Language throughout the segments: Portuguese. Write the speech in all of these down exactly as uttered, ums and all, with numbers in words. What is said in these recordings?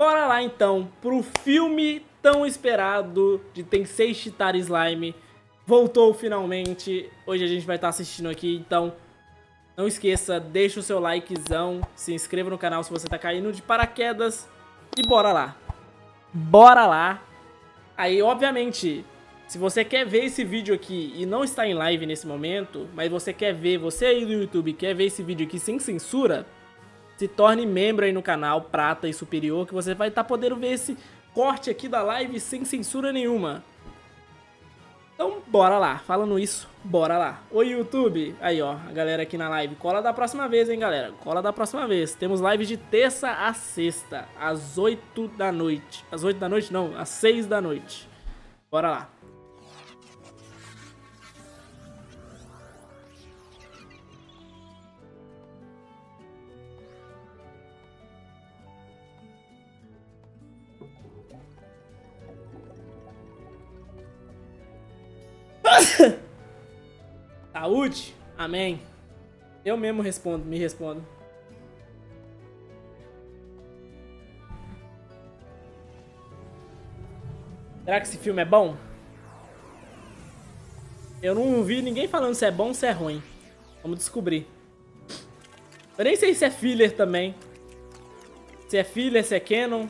Bora lá então pro filme tão esperado de Tensei Shitara Slime. Voltou finalmente. Hoje a gente vai estar assistindo aqui, então não esqueça, deixa o seu likezão, se inscreva no canal se você tá caindo de paraquedas e bora lá. Bora lá. Aí, obviamente, se você quer ver esse vídeo aqui e não está em live nesse momento, mas você quer ver, você aí do YouTube quer ver esse vídeo aqui sem censura, se torne membro aí no canal Prata e Superior, que você vai estar podendo ver esse corte aqui da live sem censura nenhuma. Então, bora lá. Falando isso, bora lá. Oi, YouTube. Aí, ó, a galera aqui na live. Cola da próxima vez, hein, galera. Cola da próxima vez. Temos live de terça a sexta, às oito da noite. Às oito da noite, não, às seis da noite. Bora lá. Saúde? Amém. Eu mesmo respondo, me respondo. Será que esse filme é bom? Eu não vi ninguém falando se é bom ou se é ruim. Vamos descobrir. Eu nem sei se é filler também. Se é filler, se é canon.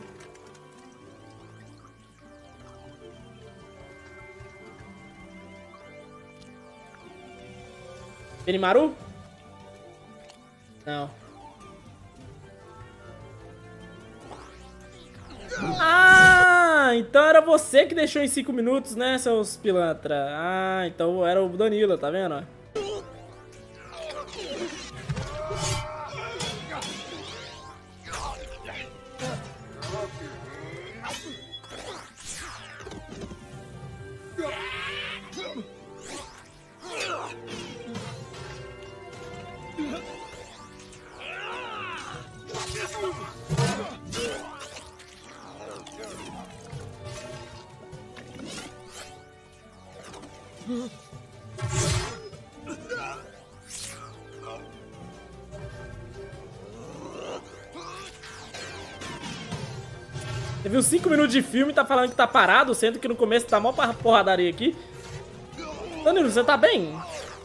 Benimaru? Não. Ah, então era você que deixou em cinco minutos, né, seus pilantra? Ah, então era o Danilo, tá vendo? Você viu cinco minutos de filme e tá falando que tá parado, sendo que no começo tá mó porradaria aqui. Danilo, você tá bem?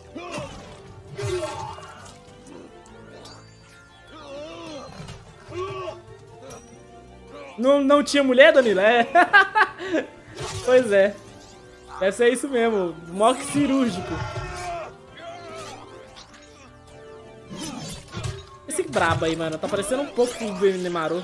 Não, não tinha mulher, Danilo? É. Pois é. Deve ser isso mesmo. Mó que cirúrgico. Esse brabo aí, mano. Tá parecendo um pouco com o Benimaru.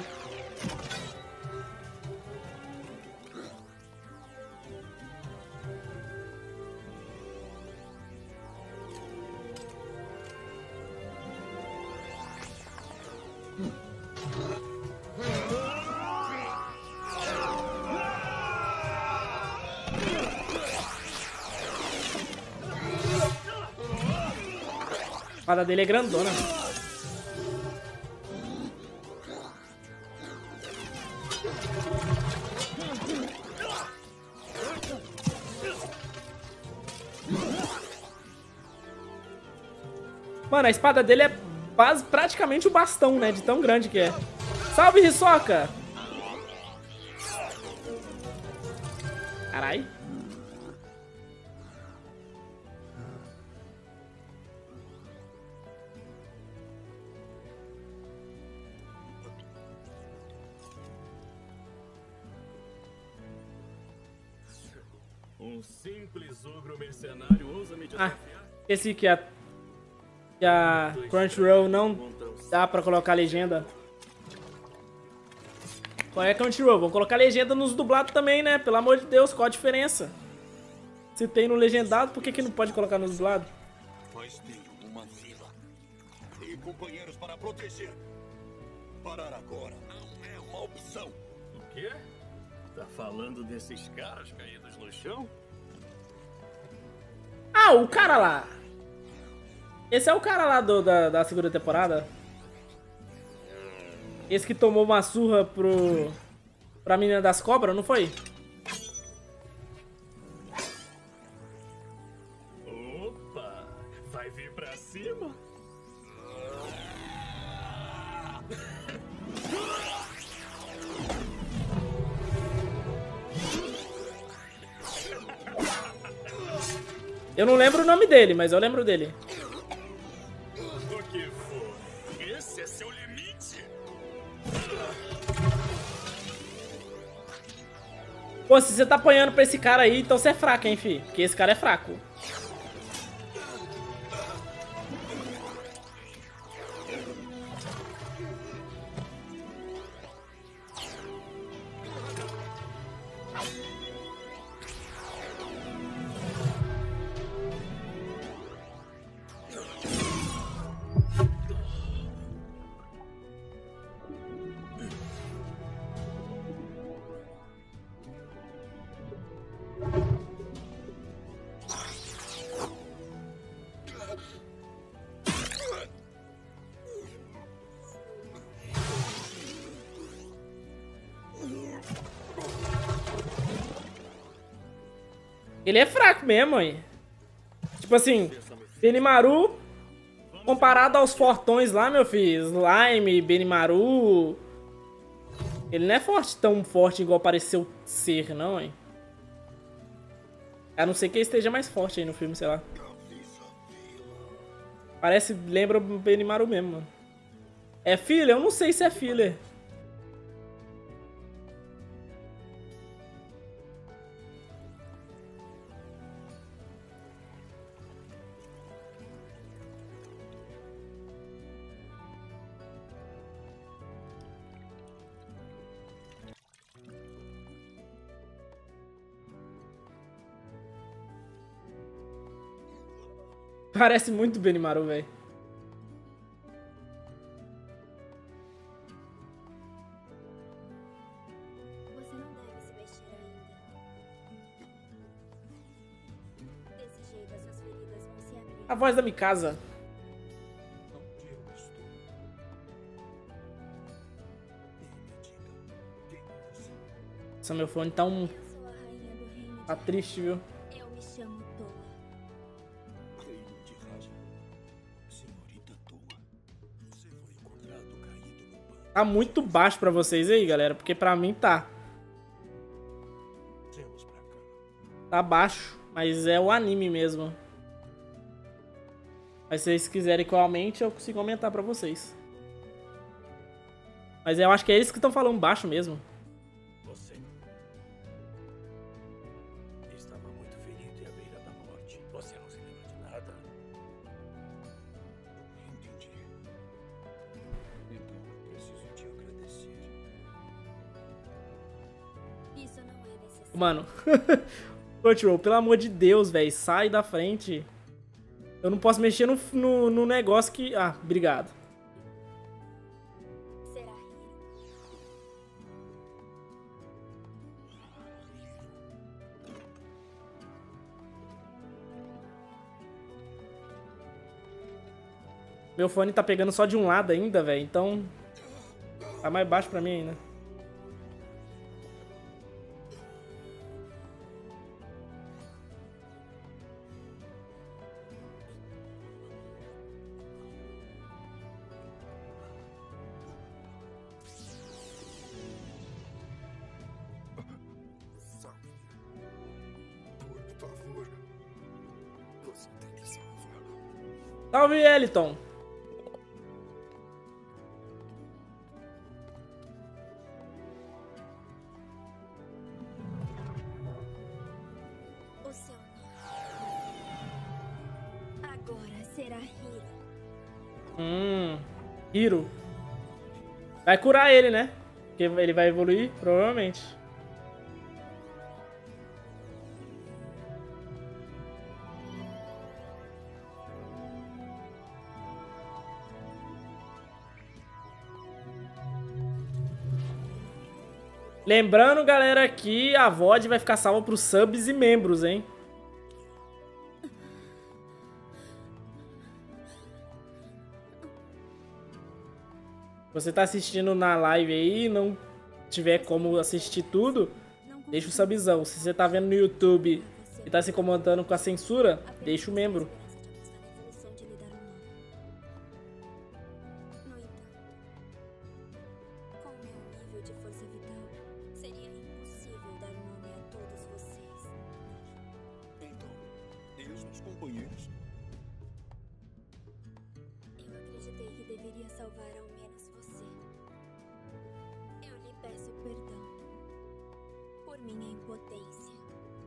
A espada dele é grandona. Mano, a espada dele é base, praticamente o bastão, né? De tão grande que é. Salve, Hisoka! Carai. Um simples ogro mercenário ousa me desafiar? Ah, esqueci que a, que a Crunchyroll não dá pra colocar legenda. Qual é a Crunchyroll? Vamos colocar legenda nos dublados também, né? Pelo amor de Deus, qual a diferença? Se tem no legendado, por que que não pode colocar no dublado? Mas tenho uma vila e companheiros para proteger. Parar agora não é uma opção. O quê? Tá falando desses caras caídos no chão? Ah, o cara lá. Esse é o cara lá do, da, da segunda temporada. Esse que tomou uma surra pro... pra menina das cobras, não foi? Opa! Vai vir pra cima? Eu não lembro o nome dele, mas eu lembro dele. O que for? Esse é seu limite. Pô, se você tá apanhando pra esse cara aí, então você é fraco, hein, fi? Porque esse cara é fraco. Ele é fraco mesmo, aí. Tipo assim, Benimaru, comparado aos fortões lá, meu filho, Slime, Benimaru, ele não é forte, tão forte igual pareceu ser, não, hein. A não ser que ele esteja mais forte aí no filme, sei lá. Parece, lembra o Benimaru mesmo, mano. É filler? Eu não sei se é filler. Parece muito Benimaru, velho. Você não deve se vestir ainda. Desse jeito, as suas feridas vão se abrir. A voz da Mikasa. Onde eu estou? E me diga, quem é você? Nossa, meu fone tá um... Eu sou a rainha do reino tá de triste, viu? Eu me chamo Toa. Reino de Raja. Senhorita Toa. Você foi encontrado caído no pano. Tá muito baixo pra vocês aí, galera, porque pra mim tá. Temos pra cá. Tá baixo, mas é o anime mesmo. Mas se vocês quiserem que eu aumente, eu consigo aumentar pra vocês. Mas eu acho que é eles que estão falando baixo mesmo. Você estava muito ferido e à beira da morte. Você não se lembra de nada? Entendi. Então, preciso te agradecer. Isso não é necessário. Mano, Crunchyroll, pelo amor de Deus, velho, sai da frente. Eu não posso mexer no, no, no negócio que... Ah, obrigado. Será Hiro? Meu fone tá pegando só de um lado ainda, velho, então... Tá mais baixo pra mim ainda. Salve. Por favor. Você tem que salvá-lo. Salve, Eliton. O seu nome agora será Hiro. Hum, Hiro. Vai curar ele, né? Porque ele vai evoluir, provavelmente. Lembrando, galera, que a V O D vai ficar salva pros subs e membros, hein? Você tá assistindo na live aí e não tiver como assistir tudo, deixa o subzão. Se você tá vendo no YouTube e tá se incomodando com a censura, deixa o membro. No entanto, com o meu nível de força vital, seria impossível dar nome a todos vocês. Então, Deus nos companheiros. Eu acreditei que deveria salvar ao menos você. Eu lhe peço perdão por minha impotência.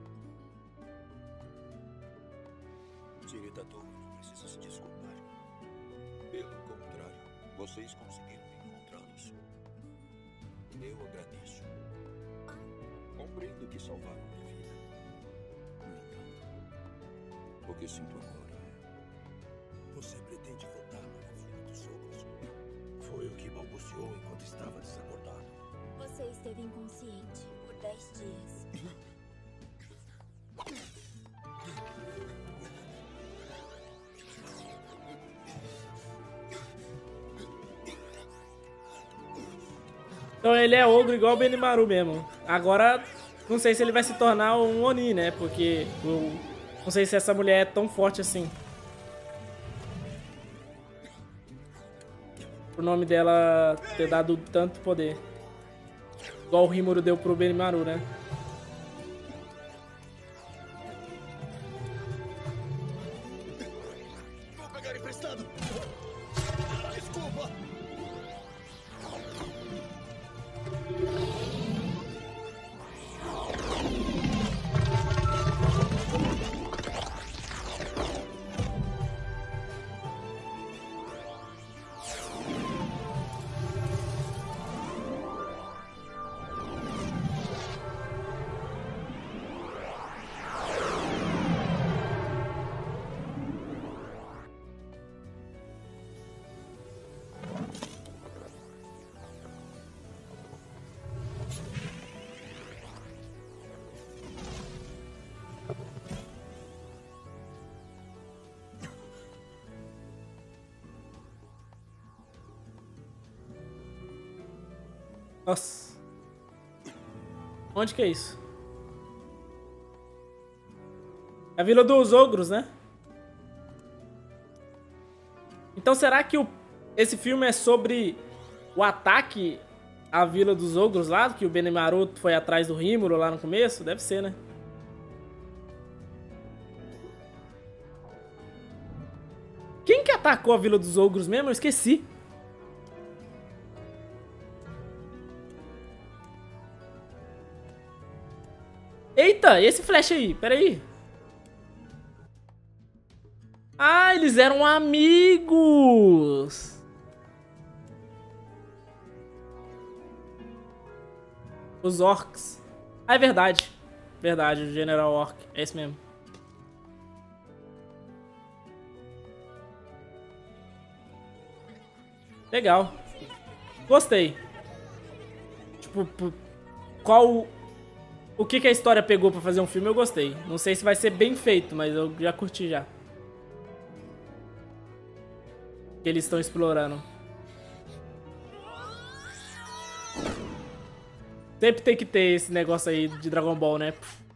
Senhorita Touro, não precisa se desculpar. Pelo contrário, vocês conseguiram encontrá-los. Eu agradeço. Compreendo que salvaram minha vida. No entanto, o que sinto agora é... Você pretende voltar para a Vila dos Ogros? Foi o que balbuciou enquanto estava desacordado. Você esteve inconsciente por dez dias. Então ele é ogro igual o Benimaru mesmo. Agora, não sei se ele vai se tornar um Oni, né? Porque eu não sei se essa mulher é tão forte assim. O nome dela ter dado tanto poder. Igual o Rimuru deu pro Benimaru, né? Vou pegar emprestado. Desculpa. Nossa. Onde que é isso? É a Vila dos Ogros, né? Então será que o, esse filme é sobre o ataque à Vila dos Ogros lá? Que o Benimaru foi atrás do Rimuru lá no começo? Deve ser, né? Quem que atacou a Vila dos Ogros mesmo? Eu esqueci. Eita, e esse flash aí? Pera aí. Ah, eles eram amigos. Os orcs. Ah, é verdade. Verdade, o General Orc. É esse mesmo. Legal. Gostei. Tipo, qual... O que, que a história pegou pra fazer um filme, eu gostei. Não sei se vai ser bem feito, mas eu já curti já. Que eles estão explorando. Sempre tem que ter esse negócio aí de Dragon Ball, né?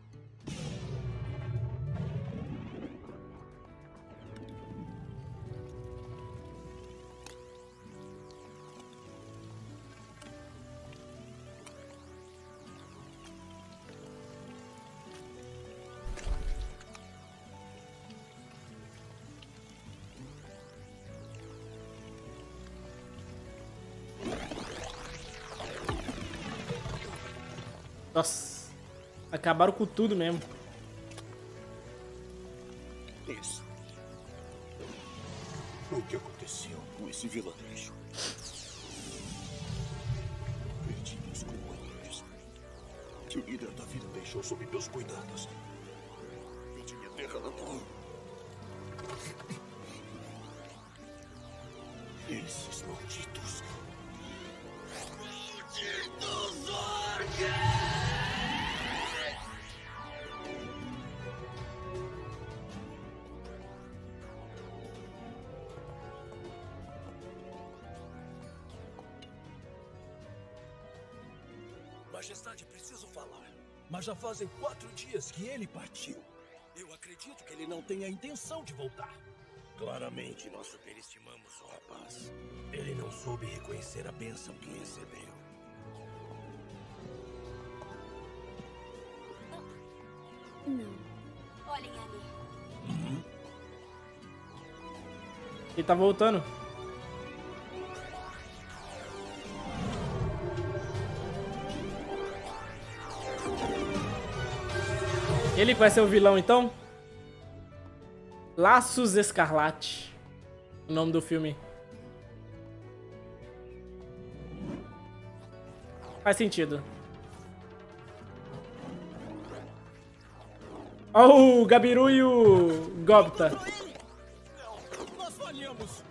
Nossa, acabaram com tudo mesmo. Isso. O que aconteceu com esse vilarejo? Perdi meus companheiros. Que o líder da vila deixou sob meus cuidados. Perdi minha terra natal. Esses malditos. Malditos orcs! Majestade, preciso falar. Mas já fazem quatro dias que ele partiu. Eu acredito que ele não tem a intenção de voltar. Claramente nós superestimamos o rapaz. Ele não soube reconhecer a bênção que recebeu. Não. Olhem ali. Uhum. Ele tá voltando. Ele vai ser o vilão, então? Laços Escarlate. O nome do filme. Faz sentido. Ó, o Gabiru e o Gobta. Não, nós falhamos.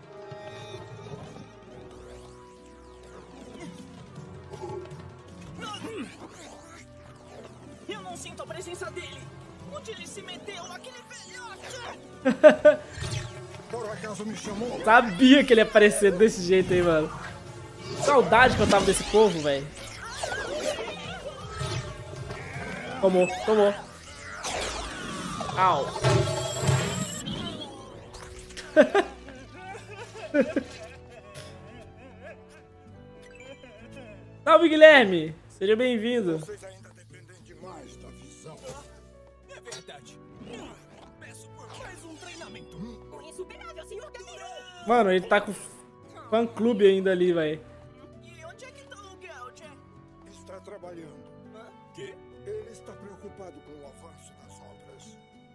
Eu não sinto a presença dele. Onde ele se meteu, aquele velhote? Por acaso me chamou? Sabia que ele ia aparecer desse jeito aí, mano. Saudade que eu tava desse povo, velho. Tomou, tomou. Au. Salve, Guilherme. Seja bem-vindo. Vocês ainda dependem demais da visão. É verdade. Peço por mais um treinamento. O insuperável senhor Gabiru. Mano, ele tá com fã-clube ainda ali, velho. E onde é que tá o Gelt? Está trabalhando. Quê? Ele está preocupado com o avanço das obras.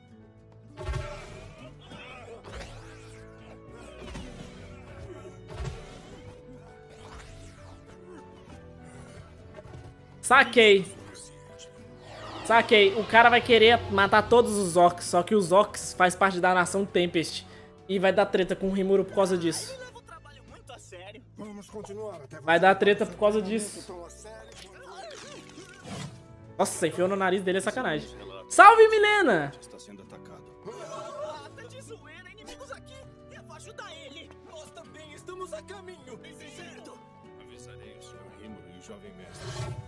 Saquei. Saquei. O cara vai querer matar todos os orcs, só que os orcs faz parte da nação Tempest. E vai dar treta com o Rimuru por causa disso. Ele leva o trabalho muito a sério. Vamos continuar até Vai você dar treta fazer por causa um disso. tão a sério quanto- Nossa, enfiou no nariz dele é sacanagem. Salve, Milena! Está sendo atacado. Ah, tá de zoeira, inimigos aqui. Eu vou ajudar ele. Nós também estamos a caminho. Certo? Avisarei o senhor Rimuru e o jovem mestre.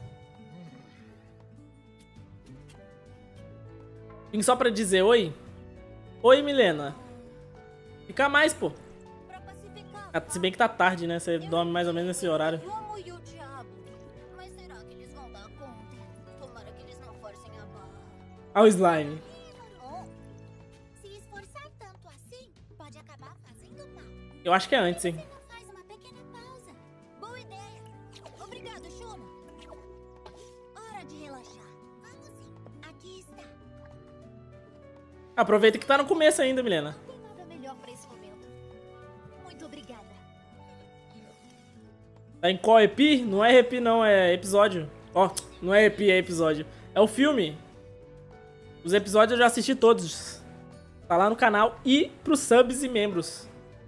Vim só pra dizer oi. Oi, Milena. Fica mais, pô. Pra pacificar. Ah, se bem que tá tarde, né? Você dorme mais ou menos nesse horário. Como e o diabo. Mas será que eles vão dar conta? Tomara que eles não forcem a barra. Olha o slime. Oh, se esforçar tanto assim, pode acabar fazendo mal. Eu acho que é antes, hein? Você não faz uma pequena pausa. Boa ideia. Obrigado, Shuna. Hora de relaxar. Vamos sim. Aqui está. Aproveita que tá no começo ainda, Milena. Não tem nada melhor pra esse momento. Muito obrigada. Tá em qual E P? Não é E P, não, é episódio. Ó, não é E P, é episódio. É o filme. Os episódios eu já assisti todos. Tá lá no canal e pros subs e membros.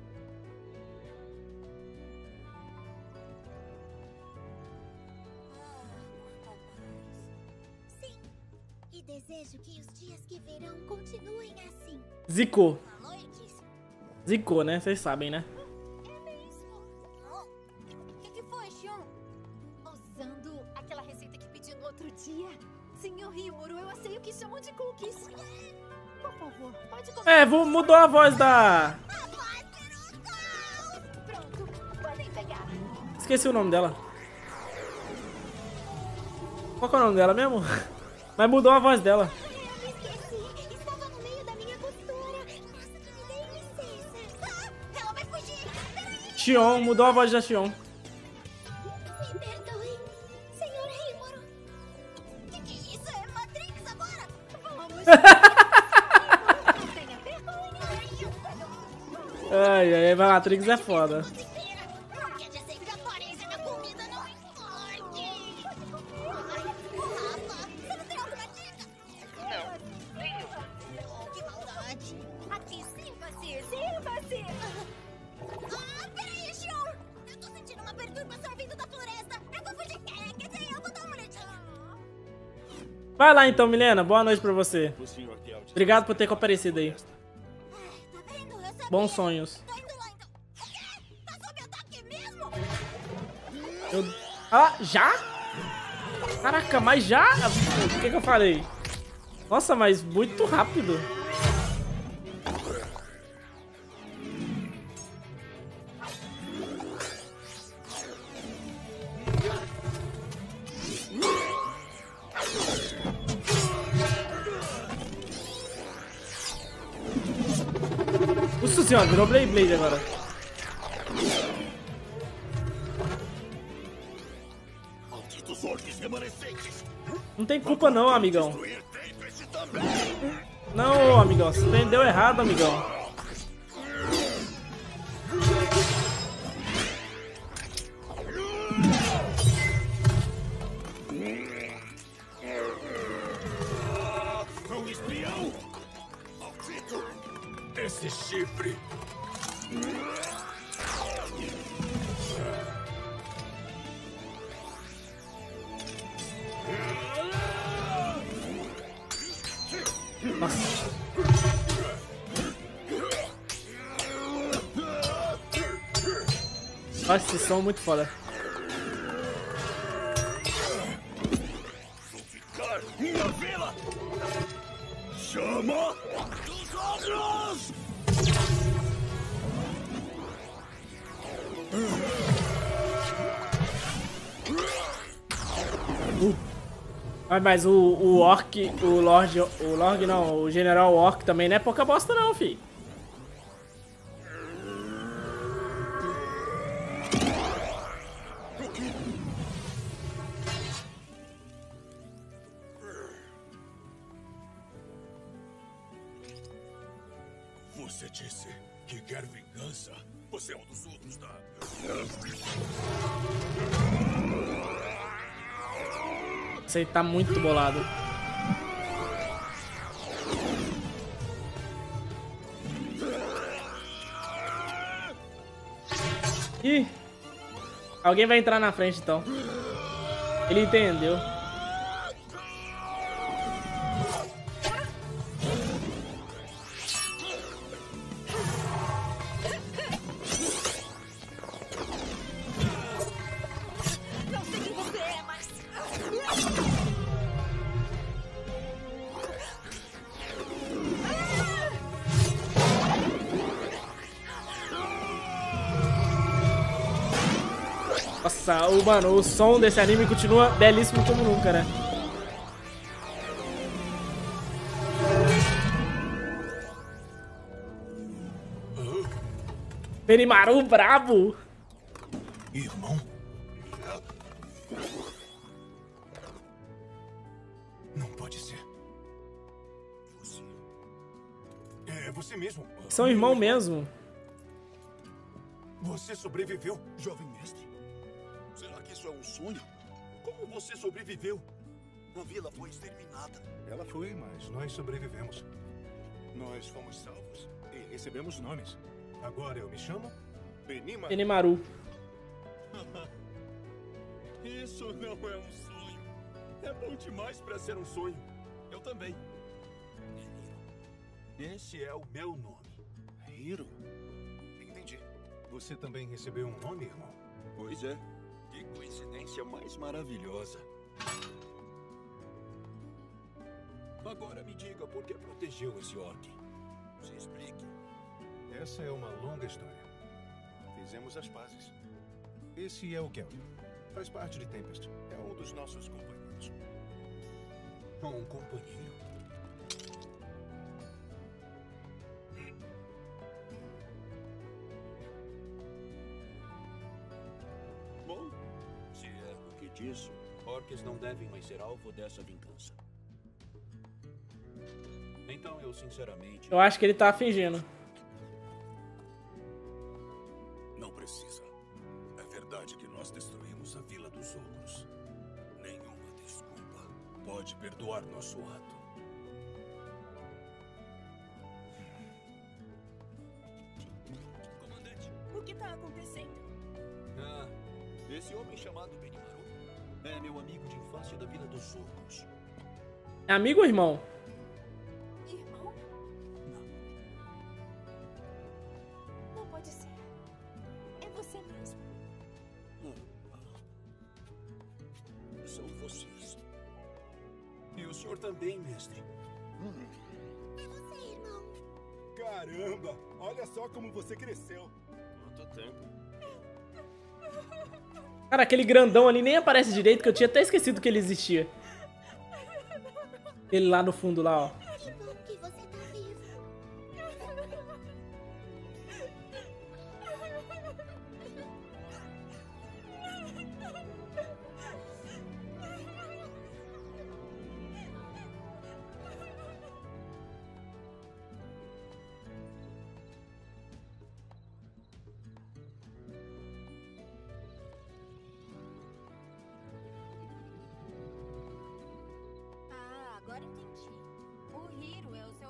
Sim. E desejo que os dias que virão continuem assim. Zicou. Falou e disse. Zicou, né? Vocês sabem, né? É mesmo. Oh, o que, que foi, Shun? Usando aquela receita que pedi no outro dia. Senhor Rimuru, eu sei o que chamam de cookies. Por favor, pode comer. É, vou, mudou a voz da... Pronto, podem pegar. Esqueci o nome dela. Qual que é o nome dela mesmo? Mas mudou a voz dela. Eu me esqueci. Estava no meio da minha costura. Peço que me deem licença. Ah, ela vai fugir. Peraí. Xion, mudou a voz da Xion. Me perdoe, senhor Rimuru. Que que é isso? É Matrix agora? Vamos. Não tenha vergonha. Ai, ai, ai, Matrix é foda. Não quer dizer que a aparência da comida não importe. Rafa, você não tem alguma dica? Não, nenhum. Oh, que maldade. Aqui, sirva-se, sirva-se. Ah, peraí, Shun. Eu tô sentindo uma perturbação vindo da floresta. Eu vou fugir. É, quer dizer, eu vou dar uma olhadinha. Vai lá então, Milena. Boa noite pra você. O senhor Gelt. Obrigado por ter comparecido aí. Tá vendo? Eu sabia. Bons sonhos. Tô indo lá, então. O quê? Tá sob ataque mesmo? Eu... Ah, já? Caraca, mas já? O que que eu falei? Nossa, mas muito rápido. Nossa senhora, virou Blade Blade agora. remanescentes. Não tem culpa não, amigão. Destruir feito esse também. Não, amigão. Você entendeu errado, amigão. Um espião. Maldito. Esse chifre. Nossa. Nossa, esses são muito foda. Vou ficar minha vila. Chama dos ogros. Ah, mas o, o Orc, o Lorde, o Lorde não, o General Orc também não é pouca bosta não, fi. Você disse que quer vingança? Você é um dos outros, tá? Você tá muito bolado. Ih! Alguém vai entrar na frente então. Ele entendeu. Não sei quem você é, mas... Nossa, o, mano, o som desse anime continua belíssimo como nunca, né? Benimaru brabo! Irmão? Não pode ser. Você. É você mesmo. São irmão mesmo. Você sobreviveu, jovem mestre? Será que isso é um sonho? Como você sobreviveu? A vila foi exterminada. Ela foi, mas nós sobrevivemos. Nós fomos salvos e recebemos nomes. Agora eu me chamo Benimaru. Benimaru. Isso não é um sonho. É bom demais pra ser um sonho. Eu também. Esse é o meu nome. Hiro. Entendi. Você também recebeu um nome, irmão? Pois é. Que coincidência mais maravilhosa. Agora me diga por que protegeu esse orc. Se explique. Essa é uma longa história. Fizemos as pazes. Esse é o Kelvin. Faz parte de Tempest. É um dos nossos companheiros. Um companheiro? Bom, se é o que diz, Orcs não devem mais ser alvo dessa vingança. Então eu sinceramente... Eu acho que ele tá fingindo. Não precisa. É verdade que nós destruímos a Vila dos Ogros. Nenhuma desculpa pode perdoar nosso ato. comandante, O que tá acontecendo? Ah, esse homem chamado Benimaru é meu amigo de infância da Vila dos Ogros. É amigo ou irmão? Irmão? Não pode ser. É você mesmo. São vocês. e o senhor também, mestre. É você, irmão. Caramba! Olha só como você cresceu. Quanto tempo? Cara, aquele grandão ali nem aparece direito, que eu tinha até esquecido que ele existia. Ele lá no fundo, lá, ó. Que bom que você tá vivo.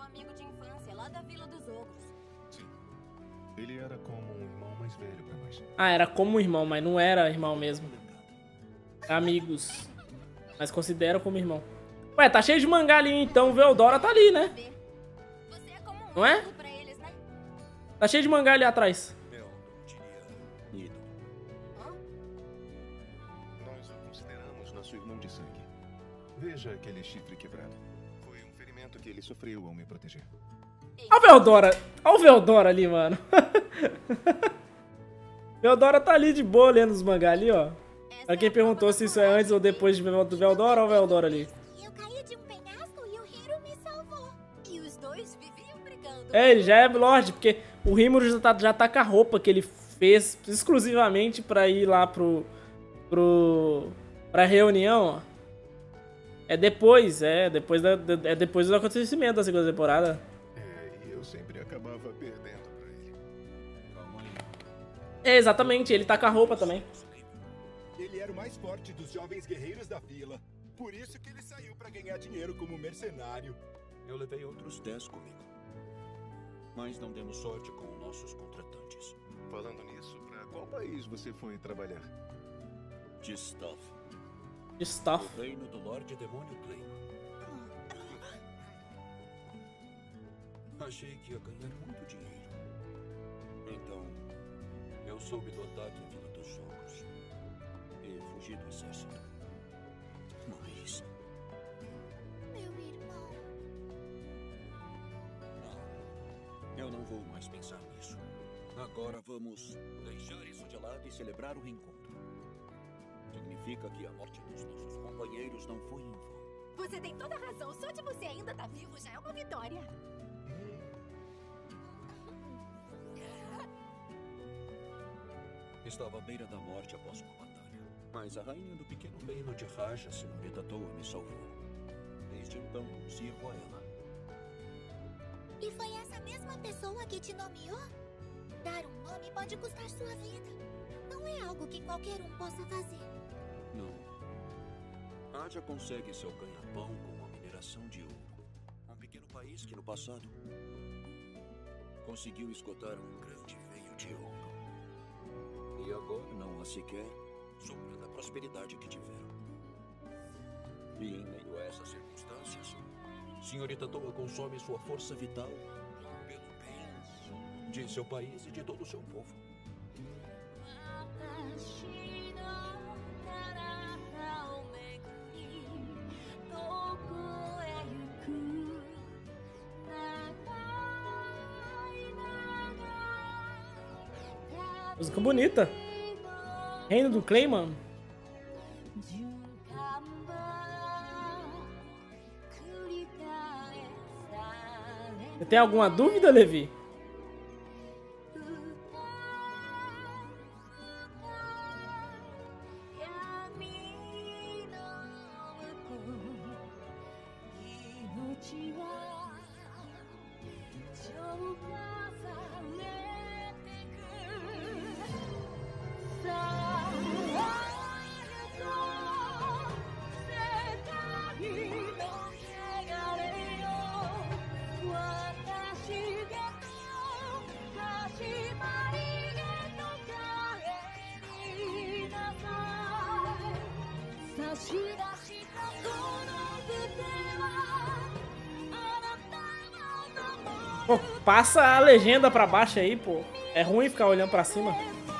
amigo de infância, lá da Vila dos Ogros. Sim. Ele era como um irmão mais velho pra nós. Ah, era como um irmão, mas não era irmão mesmo. Amigos. Mas consideram como irmão. Ué, tá cheio de mangá ali, então o Veldora tá ali, né? Você é como um Não é? ídolo pra eles, né? Tá cheio de mangá ali atrás. Eu não diria ídolo. Hã? Nós o consideramos nosso irmão de sangue. Veja aquele chifre quebrado. Foi um ferimento que ele sofreu ao me proteger. Olha o Veldora. Olha o Veldora ali, mano. Veldora tá ali de boa lendo os mangá ali, ó. Pra quem perguntou se isso é antes ou depois de do Veldora, olha o Veldora ali. Eu caí de um penhasco e o Hiro me salvou. E os dois viviam brigando. É, ele já é Lorde, porque o Rimuru já tá, já tá com a roupa que ele fez exclusivamente pra ir lá pro... pro... pra reunião, ó. É depois, é depois, da, é depois do acontecimento da segunda temporada. É, e eu sempre acabava perdendo pra ele. Calma aí. É, exatamente, ele tá com a roupa também. Ele era o mais forte dos jovens guerreiros da vila. Por isso que ele saiu pra ganhar dinheiro como mercenário. Eu levei outros dez comigo. Mas não demos sorte com nossos contratantes. Falando nisso, pra qual país você foi trabalhar? Distaff, Stuff. o reino do Lorde Demônio Claymon. Achei que ia ganhar muito dinheiro. Então, eu soube do ataque à Vila dos Ogros e fugi do exército. Mas Meu irmão. não, eu não vou mais pensar nisso. Agora vamos deixar isso de lado e celebrar o reencontro. Significa que a morte dos nossos companheiros não foi em vão. Você tem toda a razão. Só de você ainda tá vivo já é uma vitória. Estava à beira da morte após uma batalha. Mas a rainha do pequeno reino de Raja, a senhorita Toa, me salvou. Desde então, sirvo a ela. E foi essa mesma pessoa que te nomeou? Dar um nome pode custar sua vida. Não é algo que qualquer um possa fazer. Não. Aja consegue seu ganha-pão com a mineração de ouro. Um pequeno país que no passado conseguiu esgotar um grande veio de ouro. E agora não há sequer sombra da prosperidade que tiveram. E em meio a essas circunstâncias, senhorita Toa consome sua força vital pelo bem de seu país e de todo o seu povo. Música bonita. Reino do Claymon. Você tem alguma dúvida, Levi? Pô, passa a legenda pra baixo aí, pô. É ruim ficar olhando pra cima.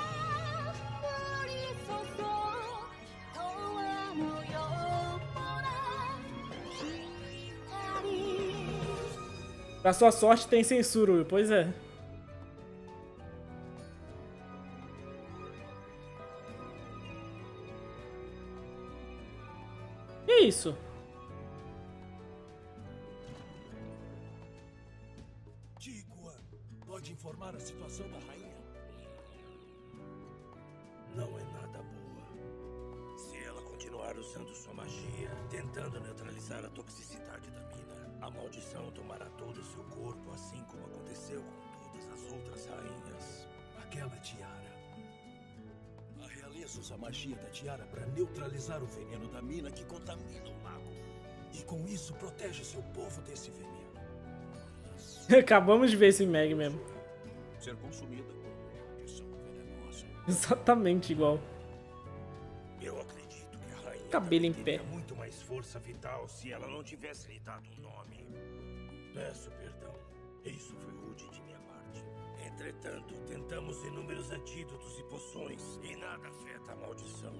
Pra sua sorte tem censura, Will. Pois é. Que isso? Tigua, pode informar a situação da rainha? Não é nada boa. Se ela continuar usando sua magia, tentando neutralizar a toxicidade da mina, a maldição tomará todo o seu corpo, assim como aconteceu com todas as outras rainhas. Aquela tiara. A realeza usa a magia da tiara para neutralizar o veneno da mina que contamina o lago. E com isso protege seu povo desse veneno. Acabamos de ver esse Meg mesmo. Ser consumida por uma maldição venenosa. Exatamente igual. Eu acredito que a rainha Cabelo em teria pé. muito mais força vital se ela não tivesse lhe dado um nome. Peço perdão. Isso foi rude de minha parte. Entretanto, tentamos inúmeros antídotos e poções e nada afeta a maldição.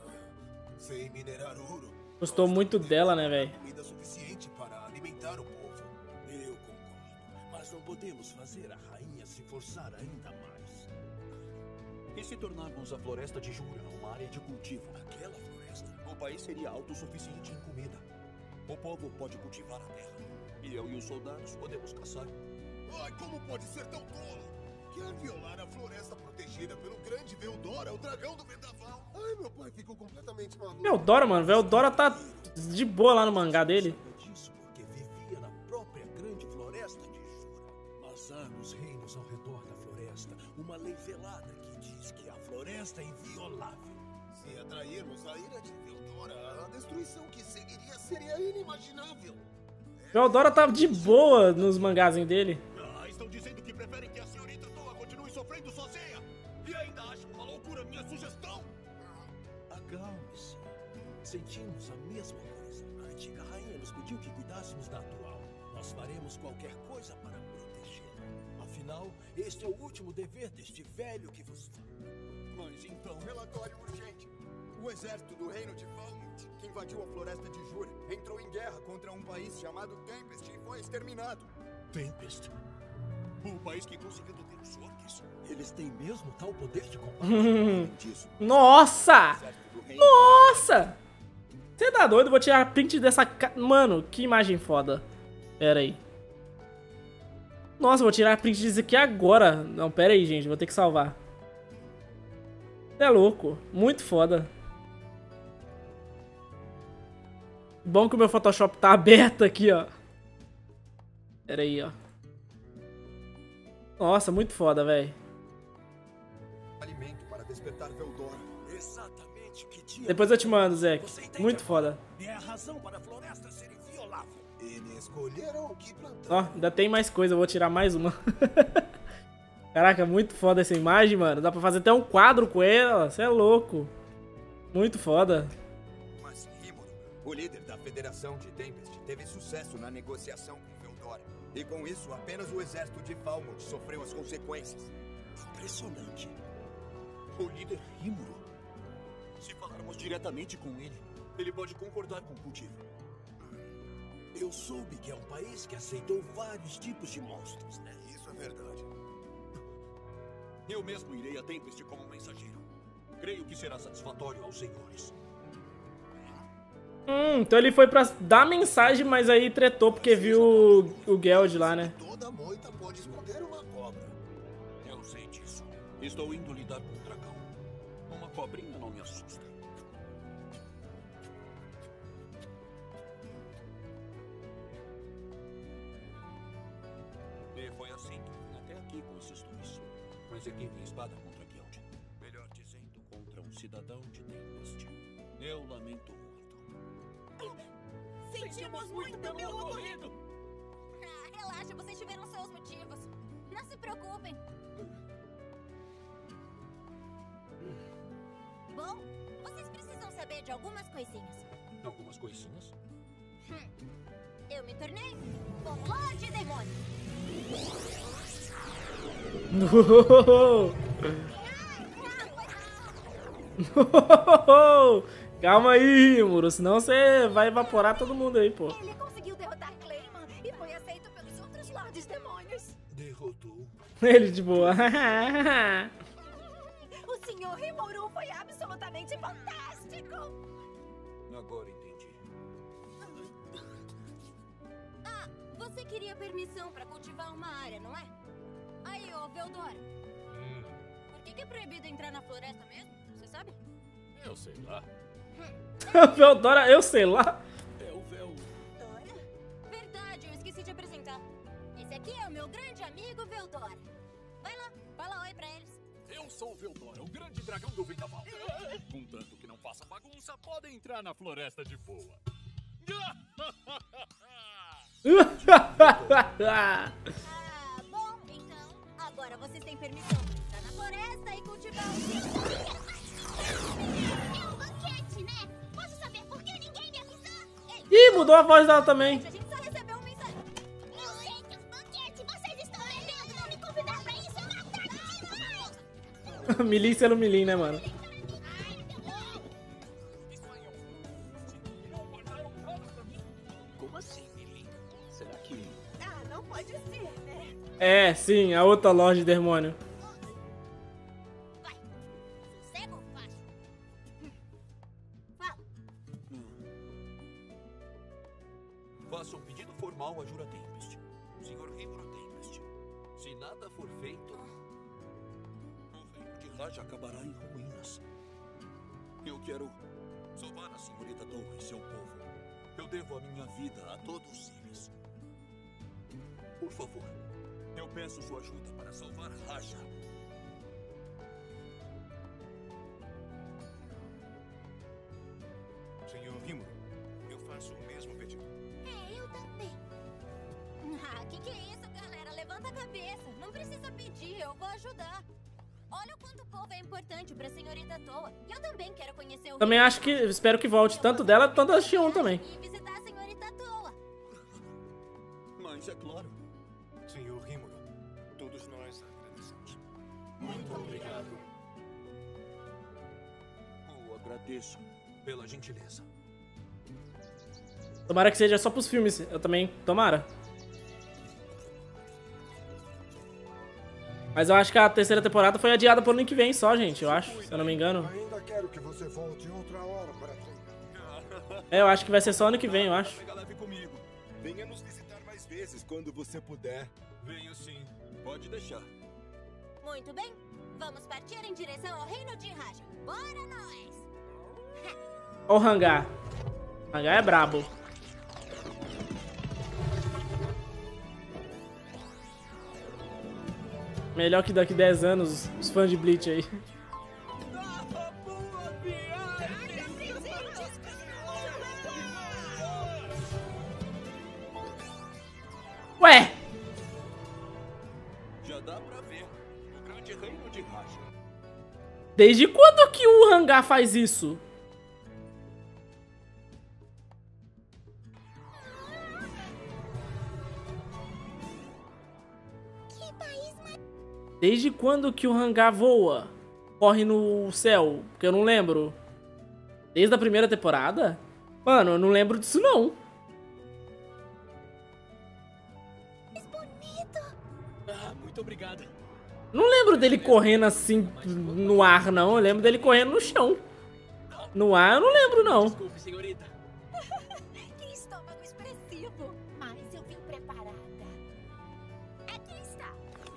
Sem minerar ouro. Gostou muito dela, né, velho? Comida suficiente para alimentar o povo. Eu concordo, mas não podemos fazer a rainha se forçar ainda mais. E se tornarmos a floresta de Jura uma área de cultivo? Aquela floresta? O país seria autossuficiente em comida. O povo pode cultivar a terra. E eu e os soldados podemos caçar. Ai, como pode ser tão tolo? Quer violar a floresta protegida pelo grande Veldora, o dragão do vendaval? Ai, meu pai ficou completamente maluco. Veldora, mano. Veldora tá de boa lá no mangá dele. Disso porque vivia na própria grande floresta de Jura. Mas há nos reinos ao redor da floresta uma lei velada que diz que a floresta é inviolável. Se atrairmos a ira de Veldora, a destruição que seguiria seria inimaginável. Veldora tá de boa nos mangazinhos dele. Ah, estão dizendo que preferem que a senhorita Toa continue sofrendo sozinha. E ainda acham uma loucura minha sugestão? Acalme-se. Sentimos a mesma coisa. A antiga rainha nos pediu que cuidássemos da atual. Nós faremos qualquer coisa para protegê-la. Afinal, este é o último dever deste velho que vos fala. Mas então, relatório urgente. O exército do reino de Valmont, que invadiu a floresta de Jura, entrou em guerra contra um país chamado Tempest e foi exterminado. Tempest. O país que conseguiu deter os orcs. Eles têm mesmo tal poder de comparação disso. Nossa! O exército do reino Nossa! Você tá doido? Eu vou tirar print dessa... Ca... Mano, que imagem foda. Pera aí. Nossa, eu vou tirar print disso aqui agora. Não, pera aí, gente. Vou ter que salvar. Você é louco. Muito foda. Bom que o meu Photoshop tá aberto aqui, ó. Pera aí, ó. Nossa, muito foda, velho. alimento para despertar Veldora. Exatamente que dia. Depois eu te mando, Zé. Você entende Muito agora? foda. É a razão para a floresta ser inviolável. Eles escolheram o que plantar. Ó, ainda tem mais coisa. Eu vou tirar mais uma. Caraca, muito foda essa imagem, mano. Dá pra fazer até um quadro com ela. Você é louco. Muito foda. Mas Rímoro, o líder da Federação de Tempest, teve sucesso na negociação com Veldora. E com isso, apenas o exército de Valmont sofreu as consequências. Impressionante. O líder Rímuro. Se falarmos diretamente com ele, ele pode concordar com o cultivo. Eu soube que é um país que aceitou vários tipos de monstros, né? Isso é verdade. Eu mesmo irei a Tempest como mensageiro. Creio que será satisfatório aos senhores. Hum, então ele foi pra dar mensagem, mas aí tretou porque viu o, o Geld lá, né? Toda moita pode esconder uma cobra. Eu sei disso. Estou indo lidar com o dragão. Uma cobrinha não me assusta. E foi assim que vim até aqui com esses dois. Mas ergui minha espada contra Geld. Melhor dizendo, contra um cidadão de Tempest. Eu lamento muito. Sentimos muito pelo ocorrido. Ah, relaxa, vocês tiveram seus motivos. Não se preocupem. Bom, vocês precisam saber de algumas coisinhas. Algumas coisinhas? Hum, eu me tornei um Lorde Demônio. Calma aí, Rímuro, senão você vai evaporar todo mundo aí, pô. Ele conseguiu derrotar Clayman e foi aceito pelos outros Lordes Demônios. Derrotou. Ele de boa. O senhor Rímuru foi absolutamente fantástico. Agora entendi. Ah, você queria permissão pra cultivar uma área, não é? Aí, ô Veldora. Hum, Por que, que é proibido entrar na floresta mesmo? Você sabe? eu sei lá. Veldora, eu sei lá. É o véu. Olha. Verdade, eu esqueci de apresentar. Esse aqui é o meu grande amigo Veldora. Vai lá, fala oi pra eles. Eu sou o Veldora, o grande dragão do vendaval. Contanto que não faça bagunça, podem entrar na floresta de boa. Ah, É um banquete, né? Posso saber por que ninguém me avisou? Ih, mudou a voz dela também. A gente só recebeu um mensagem. Eu sei que é um banquete. Vocês estão devendo não me convidar pra isso. É uma tarde demais. Milim sendo Milim, né, mano? Como assim, Millie? Será que... Ah, não pode ser, né? É, sim, a outra Lorde Demônio. Vai. Sossego ou faixa? Fala. Faça um pedido formal a Jura Tempest. senhor Rimuro Tempest. Se nada for feito, o reino de Raja acabará em ruínas. Eu quero salvar a senhorita Toa e seu povo. Eu devo a minha vida a todos eles. Por favor, eu peço sua ajuda para salvar Raja. Senhor Rimuro, eu faço o mesmo pedido. É, eu também. Ah, que que é isso, galera? Levanta a cabeça. Não precisa pedir, eu vou ajudar. Olha o quanto o povo é importante pra senhorita Toa. Eu também quero conhecer o Também acho que, espero que volte tanto dela quanto da Xion também. e visitar a senhorita Toa. Mas é claro. Senhor Rimuro, todos nós agradecemos. Muito obrigado. Eu agradeço pela gentileza. Tomara que seja só pros filmes. Eu também, tomara. Mas eu acho que a terceira temporada foi adiada pro ano que vem só, gente, eu acho, se eu não me engano. Ainda quero que você volte outra hora para treinar. É, eu acho que vai ser só ano que vem, eu acho. Pega leve comigo. Venha nos visitar mais vezes quando você puder. Venho sim. Pode deixar. Muito bem, vamos partir em direção ao reino de Raja. Bora nós! Ó o hangar. Hangar é brabo. Melhor que daqui dez anos, os fãs de Bleach aí. Ué! Já dá pra ver o grande reino de Raja. Desde quando que o hangar faz isso? Que país mais... Desde quando que o hangar voa? Corre no céu? Porque eu não lembro. Desde a primeira temporada? Mano, eu não lembro disso não. bonito! Ah, muito obrigado. Não lembro dele correndo assim no ar, não. Eu lembro dele correndo no chão. No ar eu não lembro, não. Desculpe, senhorita. Que estômago expressivo! Mas eu vim preparada. Aqui está.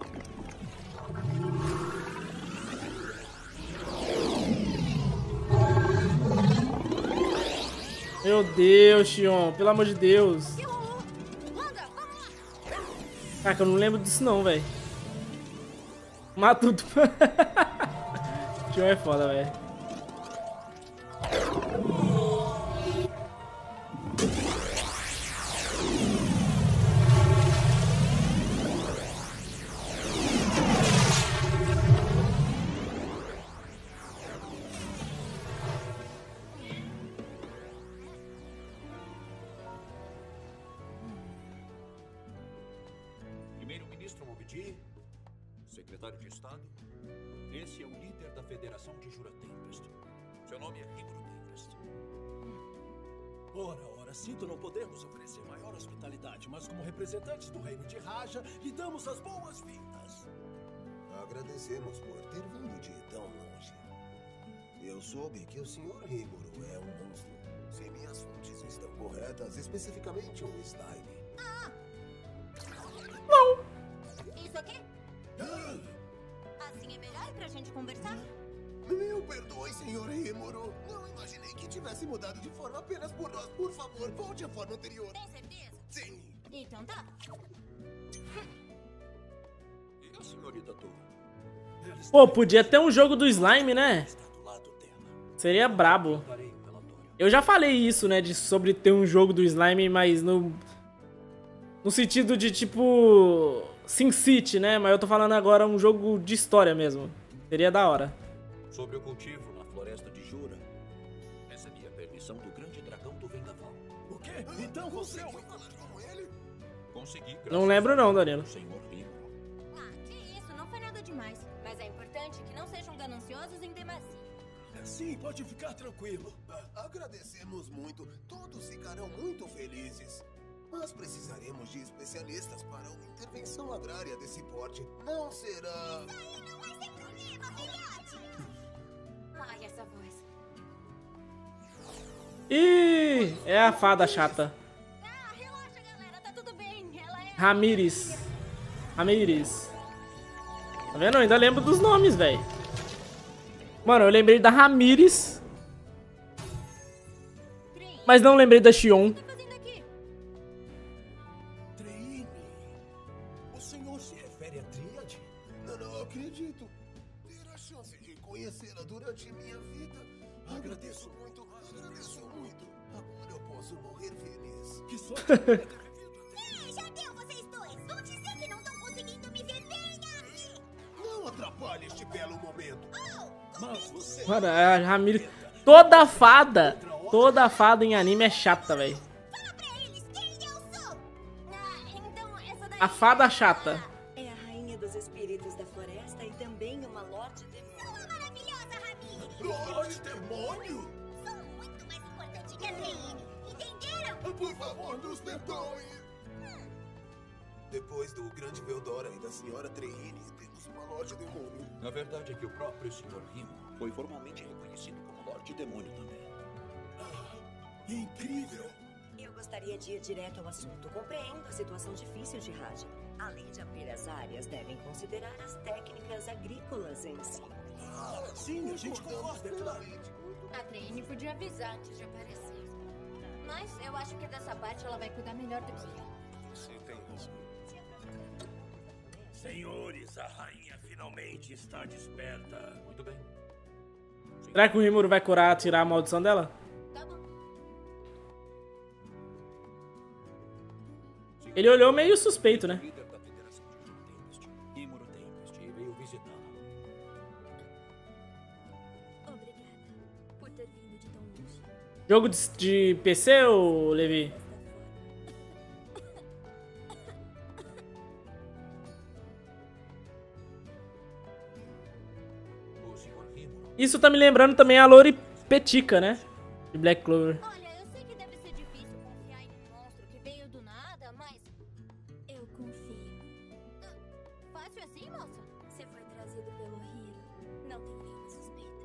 Meu Deus, Xion. Pelo amor de Deus. Anda, vamos lá! Caraca, eu não lembro disso não, velho. Matuto. Xion é foda, velho. Primeiro-ministro Mobidi, secretário de Estado, esse é o líder da Federação de Jura Tempest. Seu nome é Rimuro Tempest. Ora, ora, sinto não podermos oferecer maior hospitalidade, mas como representantes do reino de Raja, lhe damos as boas-vindas. Agradecemos por ter vindo de tão longe. Eu soube que o senhor Rimuro é um monstro. Se minhas fontes estão corretas, especificamente um slime. Isso aqui? Assim é melhor pra gente conversar? Meu perdoe, senhor Rimuro. Não imaginei que tivesse mudado de forma apenas por nós. Por favor, volte à forma anterior. Tem certeza? Sim. Então tá. E a senhorita Toa? Pô, podia ter um jogo do slime, né? Seria brabo. Eu já falei isso, né, de, sobre ter um jogo do slime, mas no... No sentido de, tipo... Sin City, né? Mas eu tô falando agora um jogo de história mesmo. Seria da hora. Sobre o cultivo na floresta de Jura, recebi a permissão do grande dragão do Vendaval. O quê? Então você é um... Consegui, Não lembro não, Danilo. Senhor Rímoro. Ah, que isso, não foi nada demais. Mas é importante que não sejam gananciosos em demasia. Sim, pode ficar tranquilo. Ah, agradecemos muito. Todos ficarão muito felizes. Mas precisaremos de especialistas para uma intervenção agrária desse porte. Não será... Isso aí não vai ser problema, filhote! Ai, essa voz. Ih, é a fada chata. Ah, relaxa, galera, tá tudo bem. Ela é... Ramírez. Ramírez. Tá vendo? Eu ainda lembro dos nomes, velho. Mano, eu lembrei da Ramírez. Mas não lembrei da Xion. O que tá fazendo aqui? Treine. O senhor se refere a Tríade? Não, não acredito. Ter a chance de conhecê-la durante minha vida. Agradeço muito, agradeço muito. Agora eu posso morrer feliz. Que sorte ter vivido. Ei, já deu vocês dois! Vão dizer que não estão conseguindo me ver bem aqui! Não atrapalhe este belo momento. Mas você... Mano, a Ramírez... Toda fada, toda fada em anime é chata, velho. Fala pra eles quem eu sou! Ah, então essa daí... A fada chata. É a rainha dos espíritos da floresta e também uma Lorde Demônio. Sua maravilhosa Ramírez! Lorde Demônio! Sou muito mais importante que a Treine, entenderam? Por favor, nos perdoe. Depois do grande Veldora e da senhora Treine, temos uma Lorde Demônio. Na verdade é que o próprio senhor Rímoro foi formalmente reconhecido como Lorde Demônio também. Incrível. Eu gostaria de ir direto ao assunto. Compreendo a situação difícil de Raja. Além de abrir as áreas, devem considerar as técnicas agrícolas em si. Ah, sim, a gente concorda, é claro. A Treine podia avisar antes de aparecer. Mas eu acho que dessa parte ela vai cuidar melhor do que eu. Você tem razão. Senhores, a rainha finalmente está desperta. Muito bem. Será que o Rímoro vai curar, tirar a maldição dela? Tá bom. Ele olhou meio suspeito, né? Líder da Federação de Jura Tempest, Rímoro Tempest, veio visitá-la. Obrigada por ter vindo de tão longe. Jogo de, de P C, ou Levi? O senhor Rímoro. Isso tá me lembrando também a Lori Petica, né? De Black Clover. Olha, eu sei que deve ser difícil confiar em um monstro que veio do nada, mas... Eu confio. Ah, fácil assim, moça? Você foi trazido pelo Hiro. Não tem nenhuma suspeita.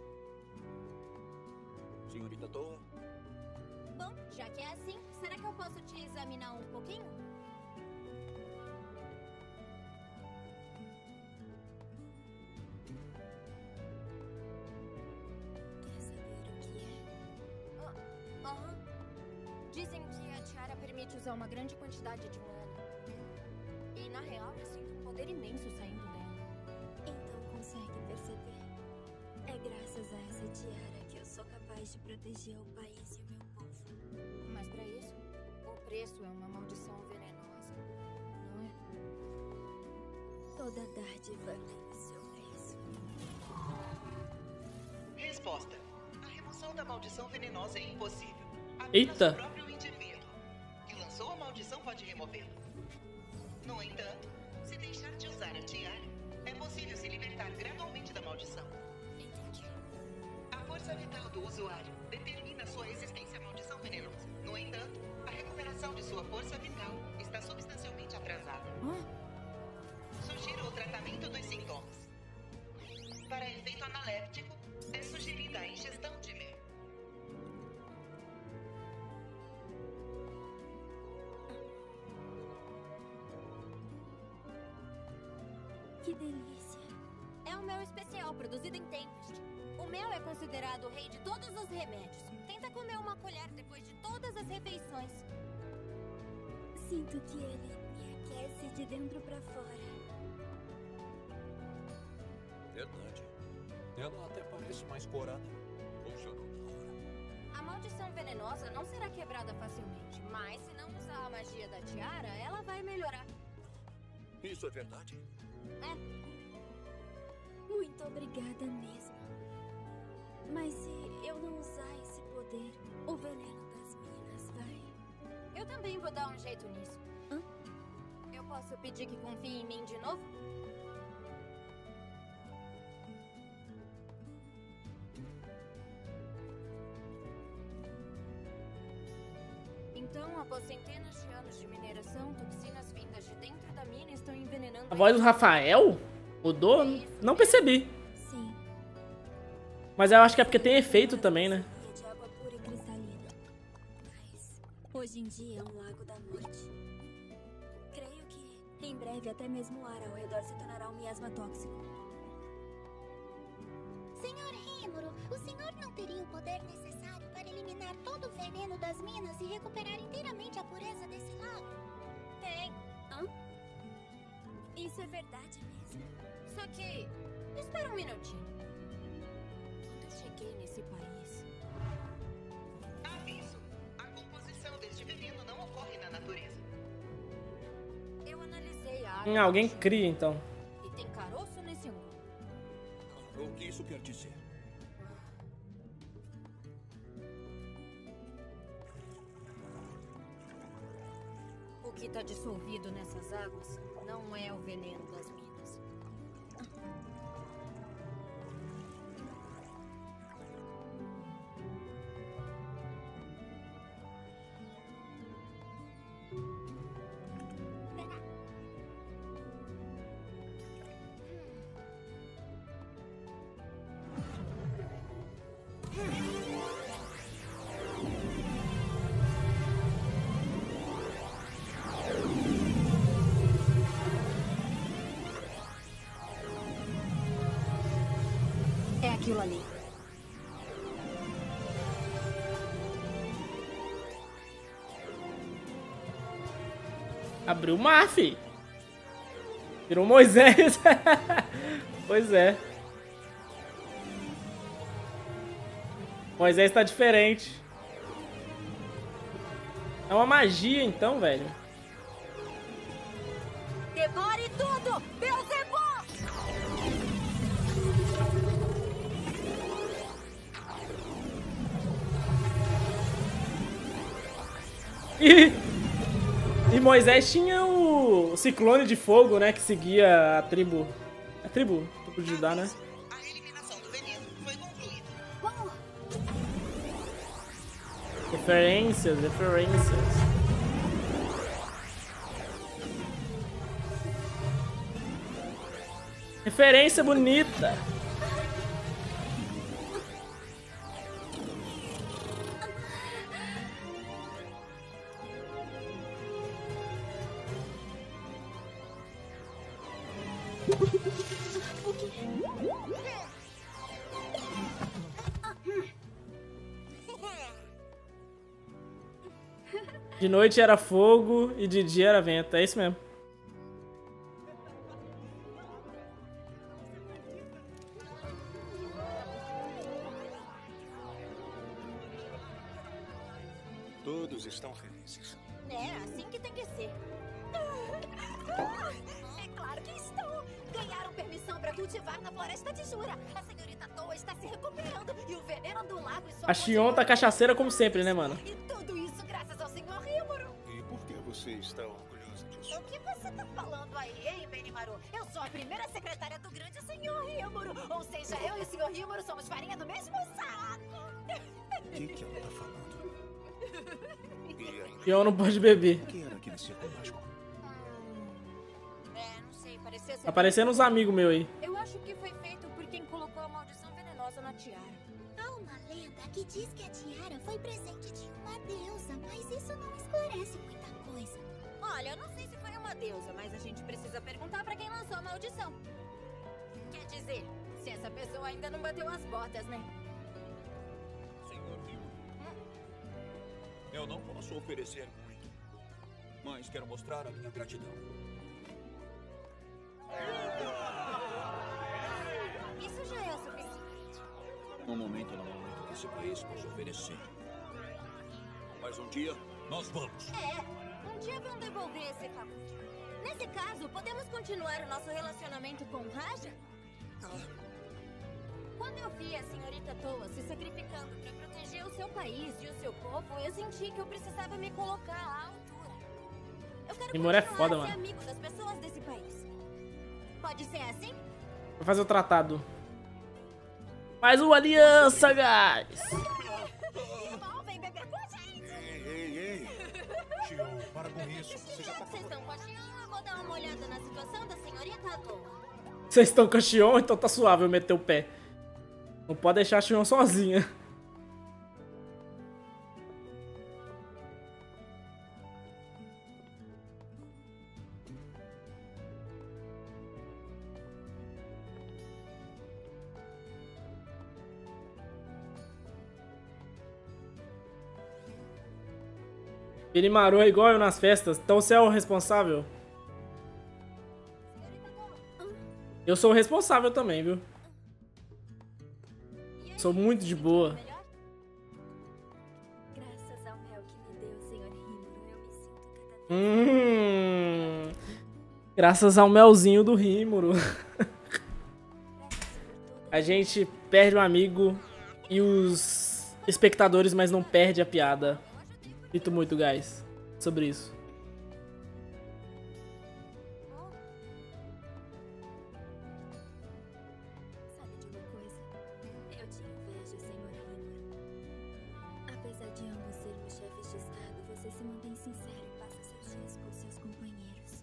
Senhorita Toa, Bom, já que é assim, será que eu posso te examinar um pouquinho? Quer saber o que é? Ah, aham. Dizem que a tiara permite usar uma grande quantidade de mana. E na real, eu sinto um poder imenso saindo dela. Então consegue perceber? É graças a essa tiara que eu sou capaz de proteger o país e o meu povo. Mas pra isso, o preço é uma maldição venenosa, não é? Toda dádiva tem o seu preço. Resposta. A remoção da maldição venenosa é impossível. Apenas Eita. o próprio indivíduo que lançou a maldição pode removê-la. No entanto, se deixar de usar a tiara, é possível se libertar gradualmente da maldição. Entendi. A força vital do usuário determina sua resistência à maldição venenosa. No entanto, a recuperação de sua força vital está substancialmente atrasada. Sugiro o tratamento dos sintomas. Para efeito analéptico, é sugerida a ingestão de mel. Que delícia. É o mel especial produzido em Tempest. O mel é considerado o rei de todos os remédios. Tenta comer uma colher depois de todas as refeições. Sinto que ele me aquece de dentro pra fora. verdade. Ela até parece mais corada. Funcionou na hora. A maldição venenosa não será quebrada facilmente, mas se não usar a magia da tiara, ela vai melhorar. Isso é verdade? É. Muito obrigada mesmo. Mas se eu não usar esse poder, o veneno das minas vai... Eu também vou dar um jeito nisso. Hã? Eu posso pedir que confie em mim de novo? Então, após centenas de anos de mineração, toxinas vindas de dentro da mina estão envenenando... A voz do Rafael mudou? Não percebi. Sim. Mas eu acho que é porque tem efeito também, né? De água pura e cristalina. Mas hoje em dia é um lago da morte. Creio que em breve até mesmo o ar ao redor se tornará um miasma tóxico. Senhor Rímoro, o senhor não teria o poder necessário para eliminar todo o veneno das minas e recuperar inteiramente a pureza desse lago? Tem. Hã? Isso é verdade mesmo. Só que... Espera um minutinho. Quando eu cheguei nesse país... Aviso. A composição deste veneno não ocorre na natureza. Eu analisei a água... Hum, alguém cria, então. E tem caroço nesse mundo. O que isso quer dizer? O que está dissolvido nessas águas não é o veneno das minas. É aquilo ali. Abriu o mar, fi. Virou Moisés. Pois é. Moisés tá diferente. É uma magia, então, velho. Devore tudo! Beelzebub! E, e Moisés tinha o ciclone de fogo, né? Que seguia a tribo. A tribo, a tribo de Judá, né? A eliminação do veneno foi concluída. Referências, referências. Referência bonita. De noite era fogo e de dia era vento. É isso mesmo. Todos estão felizes. É, assim que tem que ser. É claro que estou. Ganharam permissão para cultivar na floresta de Jura. A senhorita Toa está se recuperando e o veneno do lago... A Xion tá cachaceira como sempre, né, mano? E tudo isso graças ao senhor Rímoro. E por que você está orgulhoso disso? O que você tá falando aí, hein, Benimaru? Eu sou a primeira secretária do grande senhor Rímoro. Ou seja, eu e o senhor Rímoro somos farinha do mesmo saco. O que, que ela tá falando? E ainda, Xion não pode beber. o que era aquele circo mágico? É, não sei, parecia ser... Tá parecendo uns amigos meus aí. Eu acho que foi feito por quem colocou a maldição venenosa na tiara. Há uma lenda que diz que a tiara foi presente de uma deusa, mas isso não esclarece muita coisa. Olha, eu não sei se foi uma deusa, mas a gente precisa perguntar pra quem lançou a maldição. Quer dizer, se essa pessoa ainda não bateu as botas, né? Senhor Rímoro, eu não posso oferecer muito, mas quero mostrar a minha gratidão. Isso já é o suficiente. No momento não há muito que esse país possa oferecer. Mas um dia, nós vamos. É, um dia vão devolver esse favor. Nesse caso, podemos continuar o nosso relacionamento com Raja? Quando eu vi a senhorita Toa se sacrificando para proteger o seu país e o seu povo, eu senti que eu precisava me colocar à altura. Eu quero Rimuru é continuar foda, a ser mano. amigo das pessoas desse país. Pode ser assim? Vou fazer o tratado. Mais uma aliança, guys! Irmão, vem beber com a gente! Ei, ei, ei! Tio, para com isso. Você já tá Vocês estão com a Xion? Eu vou dar uma olhada na situação da senhorita Toa. Vocês estão com a Xion, então tá suave eu meter o pé. Não pode deixar a Xion sozinha. Ele marou igual eu nas festas, então você é o responsável? Eu sou o responsável também, viu? Sou muito de boa. Graças ao mel que me deu, senhor Rimuru, eu me sinto cada Hum, graças ao melzinho do Rimuru. A gente perde um amigo e os espectadores, mas não perde a piada. Sinto muito, guys, sobre isso. Sabe de uma coisa? Eu te invejo, senhor Rimuru. Apesar de ambos sermos chefes de estado, você se mantém sincero e passa seus dias com seus companheiros.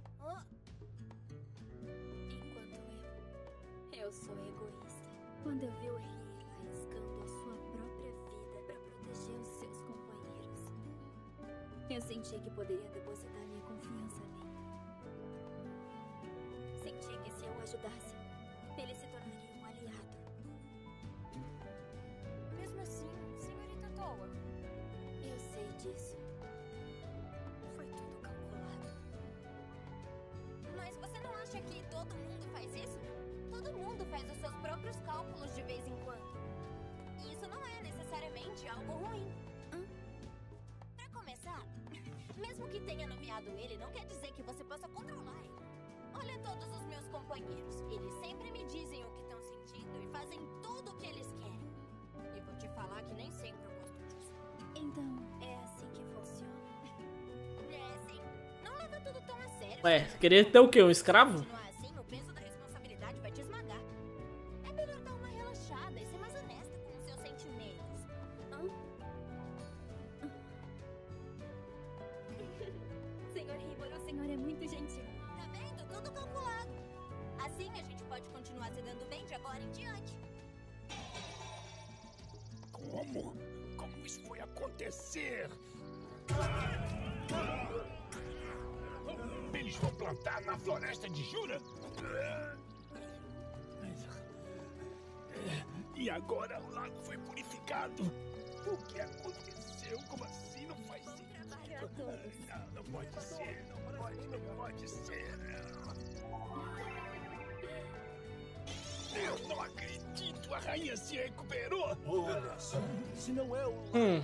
Enquanto eu, eu sou egoísta. Quando eu vi o Rir arriscando a sua própria vida para proteger os seus companheiros, eu senti que poderia depositar minha confiança nele. Senti que se eu o ajudasse, ele se tornaria um aliado. Mesmo assim, senhorita Toa, eu sei disso. Foi tudo calculado. Mas você não acha que todo mundo faz isso? Todo mundo faz os seus próprios cálculos de vez em quando. E isso não é necessariamente algo ruim. Hã? Pra começar, mesmo que tenha nomeado ele, não quer dizer que você possa controlar ele. Olha todos os meus companheiros. Eles sempre me dizem o que estão sentindo e fazem tudo o que eles querem. E vou te falar que nem sempre eu gosto disso. Então, é assim que funciona? É sim. Não leva tudo tão a sério. Ué, querer ter o quê? Um escravo? Continuar assim, o peso da responsabilidade vai te esmagar. É melhor dar uma relaxada e ser mais honesta com os seus sentimentos. Hã? Senhor Rimuru, o senhor é muito gentil. Tá vendo? Tudo calculado. Assim a gente pode continuar se dando bem de agora em diante. Como? Como isso foi acontecer? Eles vão plantar na floresta de Jura? E agora o lago foi purificado. O que aconteceu? Como assim? Não faz sentido. Não, não pode ser. Não pode, não pode ser. Eu não acredito. A rainha se recuperou. Olha só, se não é o... Hum.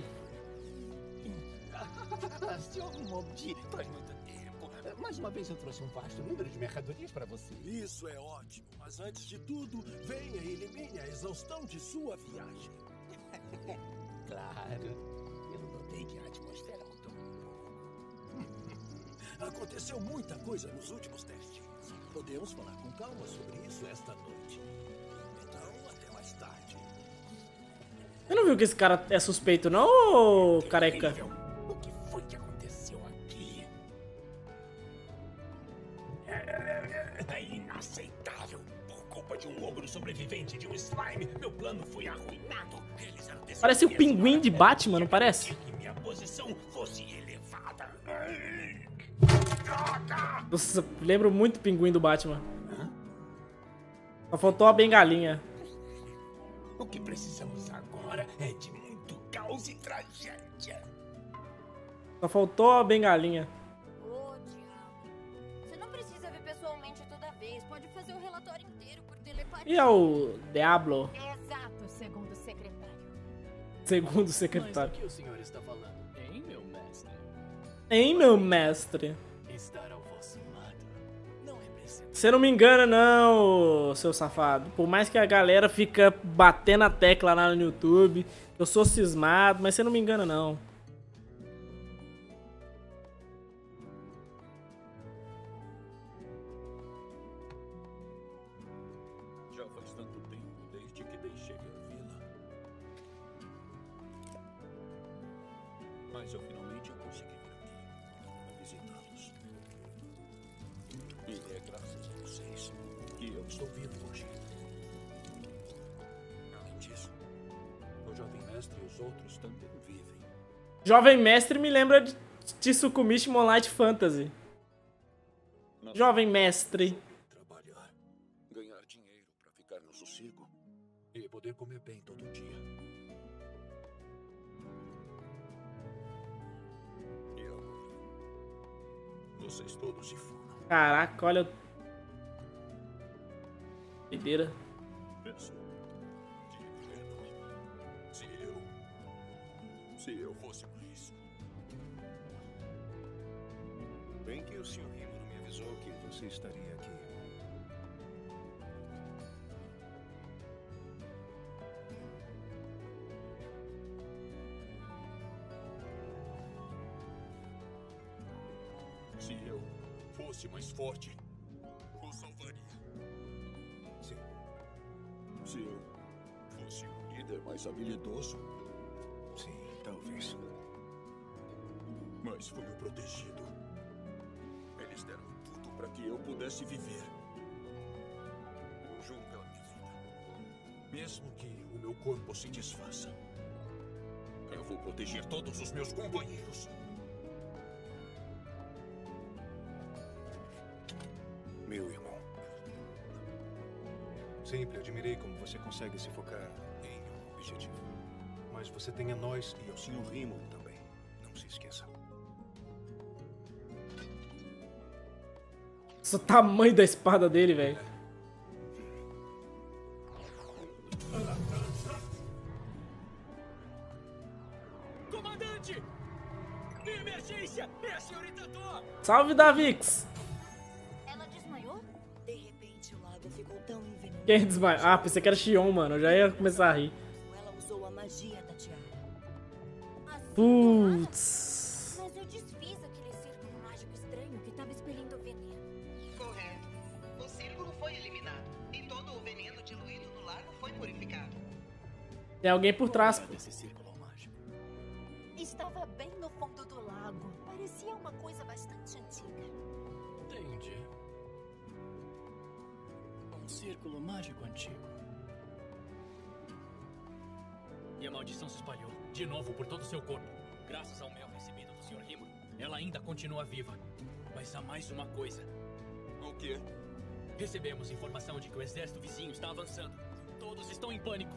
senhor Mobdi, faz muito tempo. Mais uma vez eu trouxe um vasto número de mercadorias para você. Isso é ótimo, mas antes de tudo, venha e elimine a exaustão de sua viagem. Claro. Eu notei que a atmosfera mudou um pouco. Aconteceu muita coisa nos últimos testes. Podemos falar com calma sobre isso esta noite. Então, até mais tarde. Você não viu que esse cara é suspeito, não, ô careca? O que foi que aconteceu aqui? É inaceitável. Por culpa de um ogro sobrevivente de um slime, meu plano foi arruinado. Realizar o Parece o pinguim de Batman, não parece? que minha posição fosse elevada. Nossa, lembro muito o pinguim do Batman. Só faltou a bengalinha. O que precisamos agora é de muito caos e tragédia. Só faltou a bengalinha. Ô, diabo. Você não precisa ver pessoalmente toda vez. Pode fazer o relatório inteiro por telepatia. E é o Diablo, Exato, segundo o secretário. segundo o secretário. Mas do que o senhor está falando, hein, meu mestre? Hein, meu mestre? Estar ao vosso lado não representa Você não me engana não, seu safado. Por mais que a galera fica batendo a tecla lá no YouTube, eu sou cismado, mas você não me engana não. Já faz tanto tempo desde que deixei a vila. Mas eu finalmente consegui vir aqui para visitá-los. E é graças a vocês que eu estou vivo hoje. Além disso, o jovem mestre e os outros também vivem. Jovem mestre me lembra de Tsukimichi Moonlight Fantasy. Jovem mestre. Trabalhar, ganhar dinheiro para ficar no sossego e poder comer bem todo dia. E agora, vocês todos se foram. Caraca, olha. Doideira. Peço de perdão. Se eu... Se eu fosse mais... Bem que o senhor Rimuro me avisou que você estaria aqui. Se eu fosse mais forte, o salvaria. Sim. Se eu fosse um líder mais habilidoso. Sim, talvez. Mas fui o protegido. Eles deram tudo para que eu pudesse viver. Eu juro pela minha vida. Mesmo que o meu corpo se desfaça, eu vou proteger todos os meus companheiros. Meu irmão. Sempre admirei como você consegue se focar em um objetivo. Mas você tem a nós e ao senhor Rimuro também. Não se esqueça. O tamanho da espada dele, velho. Comandante! Emergência! É a senhorita Tô! Salve, Davix! Ela desmaiou? De repente o lago ficou tão envenenado. Quem desmaiou? Ah, pensei que era Xion, mano. Eu já ia começar a rir. Ela usou a magia da tiara. Putz. Mas eu desfiz aquele círculo mágico estranho que tava expelindo veneno. Correto. O círculo foi eliminado e todo o veneno diluído no lago foi purificado. Tem alguém por trás. Esse círculo mágico. Estava bem no fundo do lago. Parecia uma coisa bastante antiga. Entendi. Um círculo mágico antigo. E a maldição se espalhou, de novo, por todo o seu corpo. Graças ao mel recebido do senhor Rimuro, ela ainda continua viva. Mas há mais uma coisa. O quê? Recebemos informação de que o exército vizinho está avançando. Todos estão em pânico.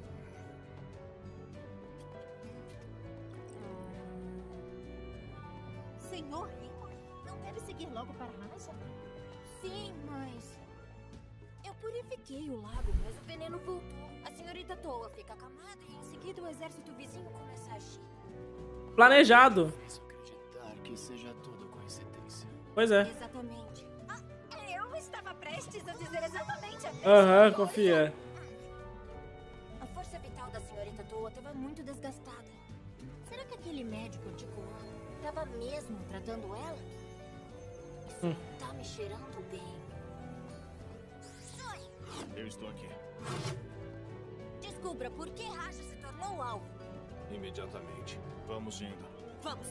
Senhor Rimuro, não deve seguir logo para Raja? Sim, mas... Eu purifiquei o lago, mas o veneno voltou. A senhorita Toa fica acamada e em seguida o exército vizinho começa a agir. Planejado. Acreditar que seja tudo coincidência. Pois é. Exatamente. Ah, eu estava prestes a dizer exatamente a mesma Aham, coisa. confia. A força vital da senhorita Toa estava muito desgastada. Será que aquele médico de Goa estava mesmo tratando ela? Isso Hum. tá me cheirando bem. Eu estou aqui. Descubra por que Raja se tornou alvo. Imediatamente. Vamos indo. Vamos.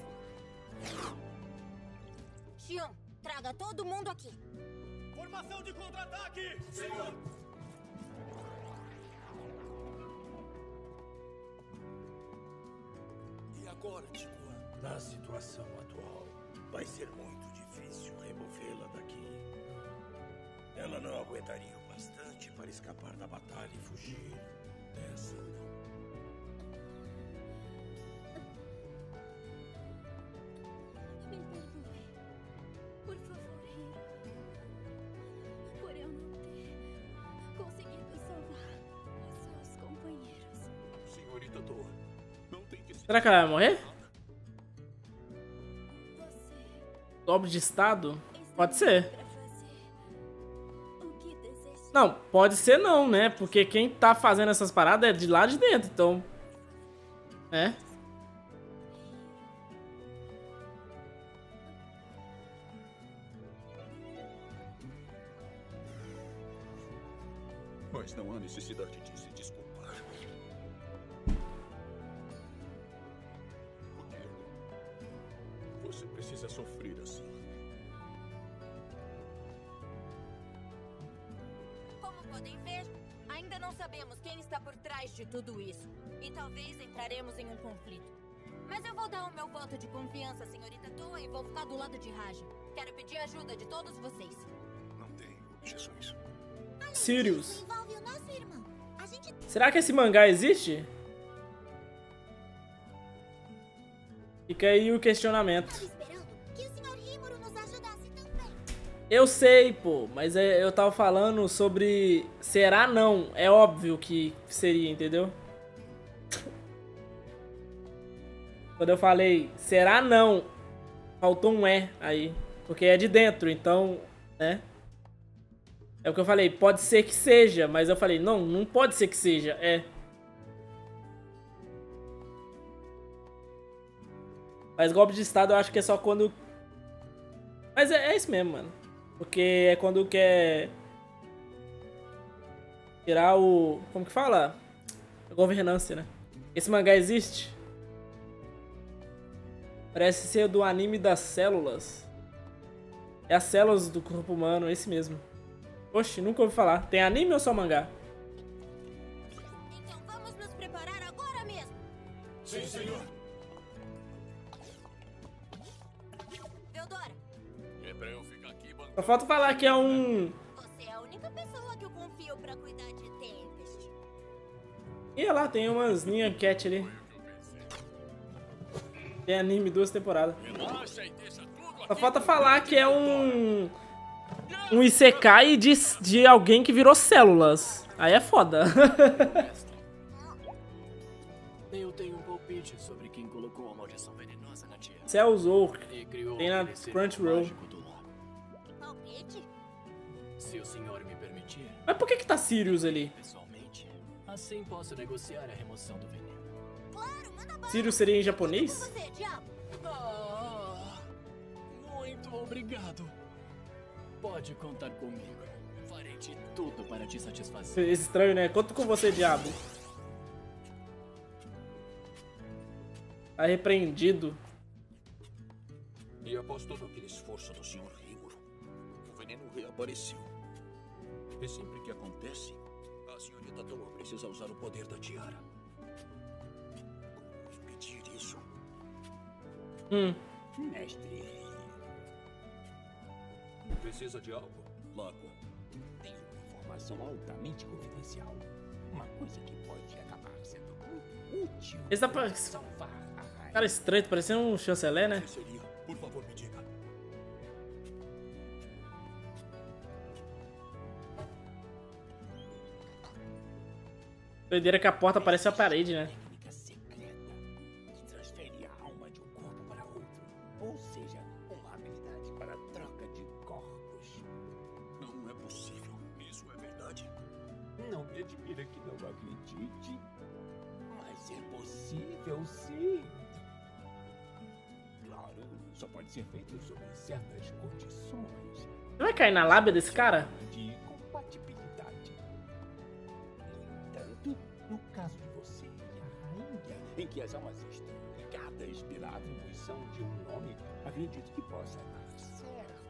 Xion, traga todo mundo aqui. Formação de contra-ataque! Senhor! E agora, Tikuan? Na situação atual, vai ser muito difícil removê-la daqui. Ela não aguentaria o bastante para escapar da batalha e fugir. Essa não. Me perdoe. Por favor, Hiro. Por eu não ter conseguido salvar os seus companheiros. Senhorita Toa, não tem que... Será que ela vai morrer? Você Golpe de estado? Pode ser. pra fazer. Não, pode ser não, né? Porque quem tá fazendo essas paradas é de lá de dentro, então... É. Mas não há necessidade de se desculpar. Por que você precisa sofrer assim? Como podem ver, ainda não sabemos quem está por trás de tudo isso. E talvez entraremos em um conflito. Mas eu vou dar o meu voto de confiança, senhorita Toa, e vou ficar do lado de Raja. Quero pedir ajuda de todos vocês. Não tenho objeções. Sirius. Envolve o nosso irmão. A gente... Será que esse mangá existe? Fica aí o questionamento. esperando que o senhor Rimuru nos ajudasse também. Eu sei, pô, mas é- eu tava falando sobre... Será não? É óbvio que seria, entendeu? Quando eu falei, será não? Faltou um é aí. Porque é de dentro, então, né? É o que eu falei, pode ser que seja, mas eu falei, não, não pode ser que seja, é. Mas golpe de estado eu acho que é só quando... Mas é, é isso mesmo, mano. Porque é quando quer... Tirar o... Como que fala? A governança, né? Esse mangá existe? Parece ser do anime das células. É as células do corpo humano, esse mesmo. Oxe, nunca ouvi falar. Tem anime ou só mangá? Então vamos nos preparar agora mesmo. Sim, senhor. Deodora, É pra eu ficar aqui bancando. Só falta falar que é um... você é a única pessoa que eu confio pra cuidar de Tempest. Ih, olha lá, tem umas Nyan Cat ali. Tem anime, duas temporadas. Relaxa e deixa tudo Só aqui. falta falar que é um... Um Isekai de, de alguém que virou células. Aí é foda. Eu tenho um palpite sobre quem colocou a maldição venenosa na Tierra. Cells Oak. E criou Tem na aquele ser Crunchyroll. mágico do lar. Palpite? Se o senhor me permitir, Mas por que que tá Sirius ali? pessoalmente, assim posso negociar a remoção do veneno. Claro, manda bala. Sirius seria em japonês? Você, diabo. Ah, muito obrigado. Pode contar comigo. Farei de tudo para te satisfazer. Esse estranho, né? Conto com você, diabo. Tá repreendido. E após todo aquele esforço do senhor Rimuru, o veneno reapareceu. E sempre que acontece, a senhorita Toa precisa usar o poder da tiara. Como impedir isso? Hum. Mestre. Precisa de algo? Lago. Tenho uma informação altamente confidencial. Uma coisa que pode acabar sendo muito útil. Esse tá pra... Salvar a rainha. Cara estranho, parecendo um chanceler, né? O que seria? Por favor, me diga. Doideira que a porta parece a parede, né? Técnica secreta que transfere a alma de um corpo para outro. Ou seja, uma habilidade para troca de corpos. Não é possível. Isso é verdade? Não me admira que não acredite. Mas é possível, sim. Claro, só pode ser feito sob certas condições. Você vai cair na lábia desse cara? De compatibilidade. No entanto, no caso de você e a rainha, em que as almas estão ligadas pela atribuição de um nome, acredito que possa dar certo.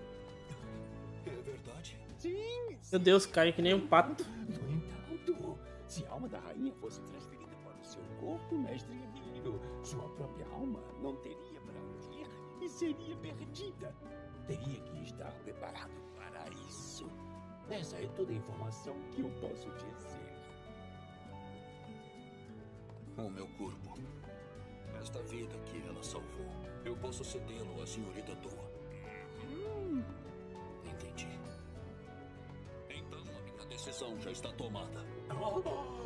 É verdade? Sim! Meu Deus, cai que nem um pato. No entanto, se a alma da rainha fosse transferida para o seu corpo, mestre Emílio, sua própria alma não teria para onde ir e seria perdida. Teria que estar preparado para isso. Essa é toda a informação que eu posso dizer. O meu corpo. Esta vida que ela salvou. Eu posso cedê-lo à senhorita Toa. Hum, Entendi. Então a minha decisão já está tomada. oh,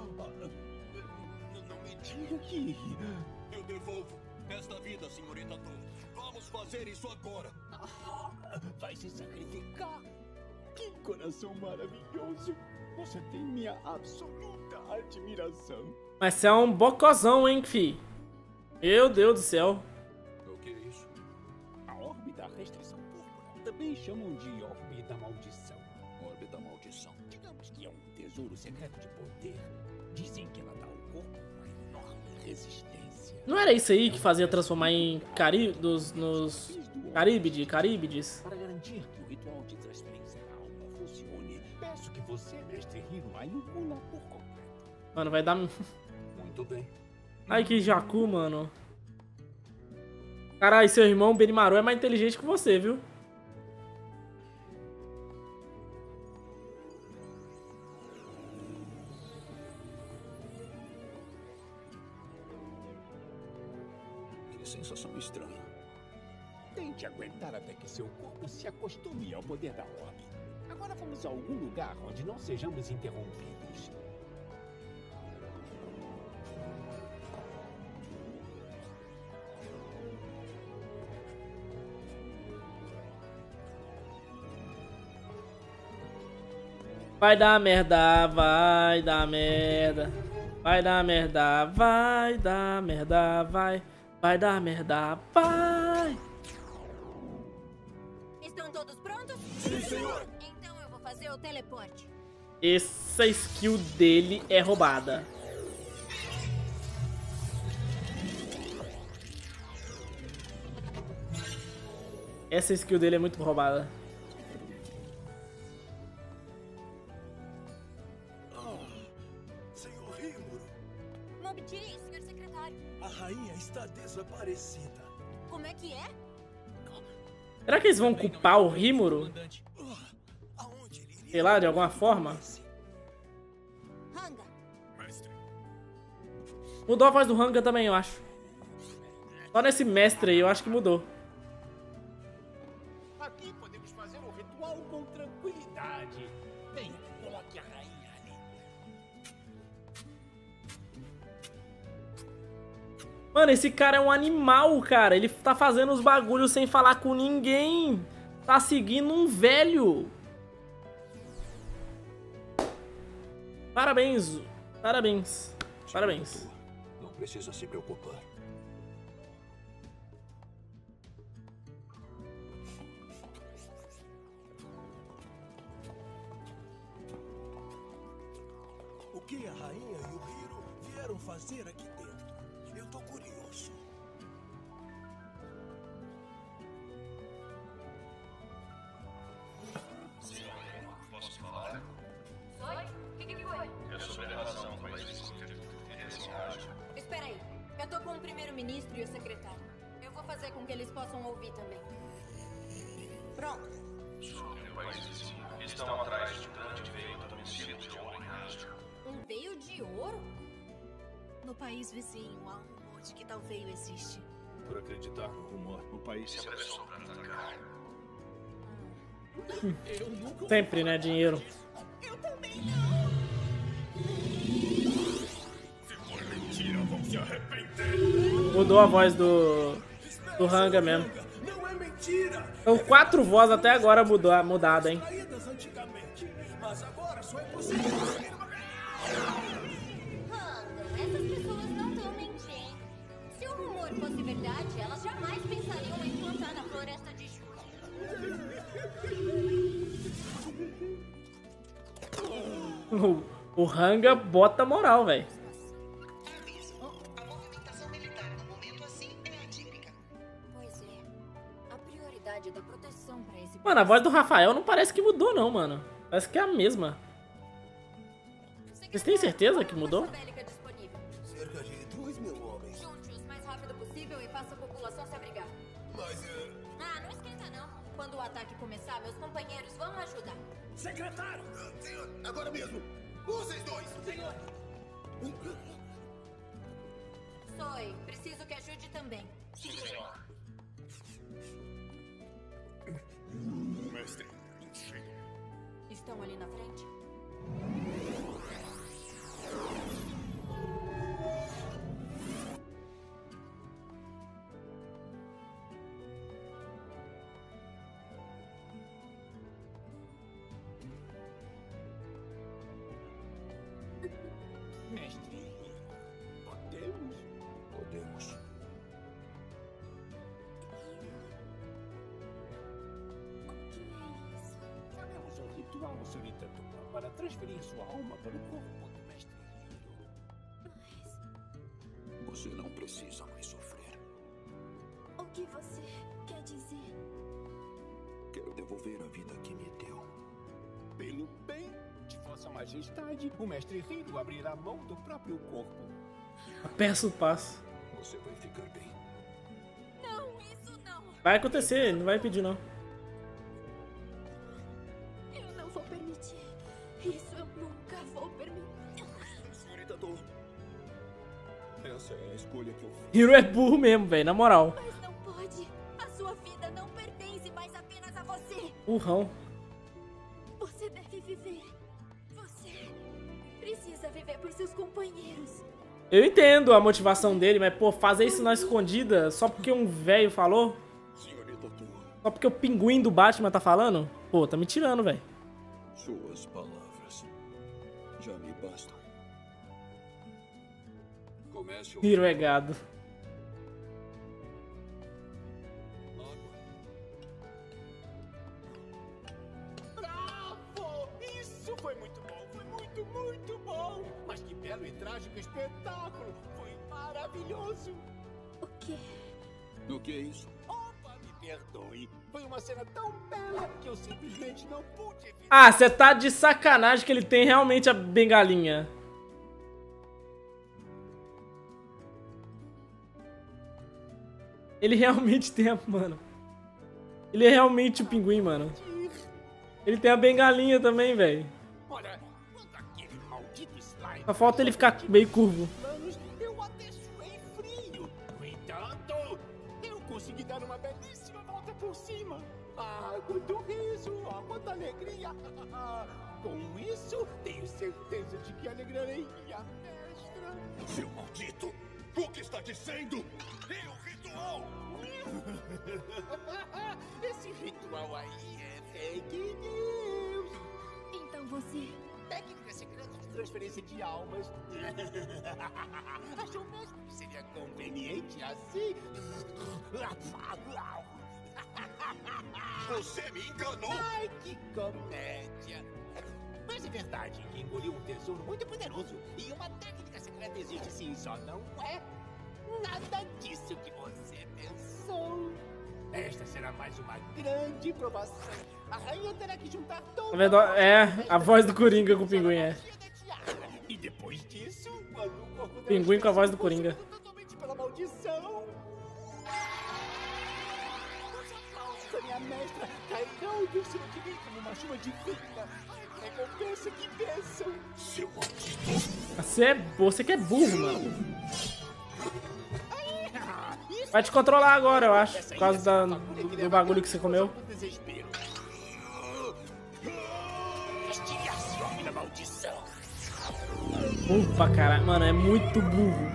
não me diga que... Eu devolvo esta vida, senhorita Toa. Vamos fazer isso agora. Vai se sacrificar? Que coração maravilhoso. Você tem minha absoluta admiração. Mas você é um bocozão, hein, fi? Meu Deus do céu. O que é isso? A órbita restrição púrpura. Também chamam de órbita maldição. Órbita maldição. Digamos que é um tesouro secreto de poder. Dizem que ela dá ao corpo uma enorme resistência. Não era isso aí que fazia transformar em cari dos, nos Caríbide, Caríbides? Para garantir que o ritual de transferência da alma funcione, peço que você, mestre Hiro, a engula por completo. Mano, vai dar... Muito bem. Ai, que jacu, mano. Caralho, seu irmão Benimaru é mais inteligente que você, viu? Que sensação estranha. Tente aguentar até que seu corpo se acostume ao poder da orbe. Agora vamos a algum lugar onde não sejamos interrompidos. Vai dar merda, vai dar merda. Vai dar merda, vai dar merda, vai. Vai dar merda, vai. Estão todos prontos? Sim, senhor. Então eu vou fazer o teleporte. Essa skill dele é roubada. Essa skill dele é muito roubada. Senhor Rimuro, Mob Dick, senhor secretário. a rainha está desaparecida. Como é que é? Será que eles vão culpar o Rimuro? Sei lá, de alguma forma? Hanga. Mudou a voz do Hanga também, eu acho. Só nesse mestre aí, eu acho que mudou. Aqui podemos fazer o ritual com tranquilidade. Venha, coloque a rainha ali. Mano, esse cara é um animal, cara. Ele tá fazendo os bagulhos sem falar com ninguém. Tá seguindo um velho. Parabéns. Parabéns. Parabéns. Não precisa se preocupar. O que a rainha e o Hiro vieram fazer aqui dentro? Eu tô curioso. Senhor, posso falar? Oi? O que, que foi? É sobre a razão para existir esse rádio. Espera aí. Eu tô com o primeiro-ministro e o secretário. Eu vou fazer com que eles possam ouvir também. Pronto. Sobre o país vizinho, estão atrás de um grande veio adormecido de ouro em rastro. Um veio de ouro? No país vizinho, há um rumor de que tal veio existe. Por acreditar no rumor, o país se apressou para atacar. Sempre, né? Dinheiro. Eu também Se for mentira, vão se arrepender. Mudou a voz do, do Hanga mesmo. Não é mentira. São quatro vozes até agora mudou, mudada, hein? Traídas antigamente, mas agora só é possível conseguir uma... Hanga, essas pessoas não estão mentindo. Se o rumor fosse verdade, elas jamais pensariam em plantar na floresta de Jura. O, o Hanga bota moral, velho. A movimentação militar no momento assim é atípica. Pois é. A prioridade da proteção pra esse... Mano, a voz do Rafael não parece que mudou, não, mano. Parece que é a mesma. Vocês têm certeza que mudou? Cerca de dois mil homens. Junte-os o mais rápido possível e faça a população se abrigar. Mas é... Ah, não esquenta não. Quando o ataque começar, meus companheiros vão ajudar. Secretário! Senhor, agora mesmo! Vocês dois! Senhor! Soy, preciso que ajude também. Sim, senhor. Mestre, Estão ali na frente? ritual, senhorita Tuma, para transferir sua alma para o corpo do mestre Hiro. Você não precisa mais sofrer. O que você quer dizer? Quero devolver a vida que me deu. Pelo bem de Vossa Majestade, o mestre Hiro abrirá mão do próprio corpo. Peço o passo. Você vai ficar bem. Não, isso não. Vai acontecer, não vai pedir não. Eu não vou permitir. Isso eu nunca vou permitir. Senhorita Dor. Essa é a escolha que eu fiz. Hiro é burro mesmo, velho, na moral. Mas não pode. A sua vida não pertence mais apenas a você. Burrão. Você deve viver. Você precisa viver por seus companheiros. Eu entendo a motivação dele, mas, pô, fazer isso na escondida só porque um velho falou? Só porque o pinguim do Batman tá falando? Pô, tá me tirando, velho. Suas palavras já me bastam. Comece o... Hiro é gado. Bravo! Isso foi muito bom, foi muito, muito bom! Mas que belo e trágico espetáculo! Foi maravilhoso! O quê? O que é isso? Opa, me perdoe! Foi uma cena tão bela que eu simplesmente não pude evitar. Ah, você tá de sacanagem que ele tem realmente a bengalinha. Ele realmente tem a... Mano. Ele é realmente o pinguim, mano. Ele tem a bengalinha também, velho. Olha, quando aquele maldito slime... Só falta ele ficar meio curvo. Eu até suei frio. No entanto, eu consegui dar uma belíssima volta por cima. Ah, quanto riso, ah, quanta alegria. Com isso, tenho certeza de que alegrarei minha mestra. Seu maldito! O que está dizendo? E o ritual? Esse ritual aí é fake news. Então você... Técnica secreta de transferência de almas. Achou mesmo que seria conveniente assim? Você me enganou! Ai, que comédia! Mas é verdade que engoliu um tesouro muito poderoso. E uma técnica secreta existe sim, só não é nada disso que você pensou. Esta será mais uma grande provação. A rainha terá que juntar toda Na verdade, é a voz do Coringa com o pinguim, é. E depois disso, quando o corpo Pinguim com a voz do Coringa. totalmente pela maldição, os aplausos da minha mestra cairão do céu de mim como uma chuva divina. Recompensa que bênção. Seu maldito. Você é, você que é burro, mano. Vai te controlar agora, eu acho. Por causa da, do, do bagulho que você comeu. Burro pra caralho. Mano, é muito burro.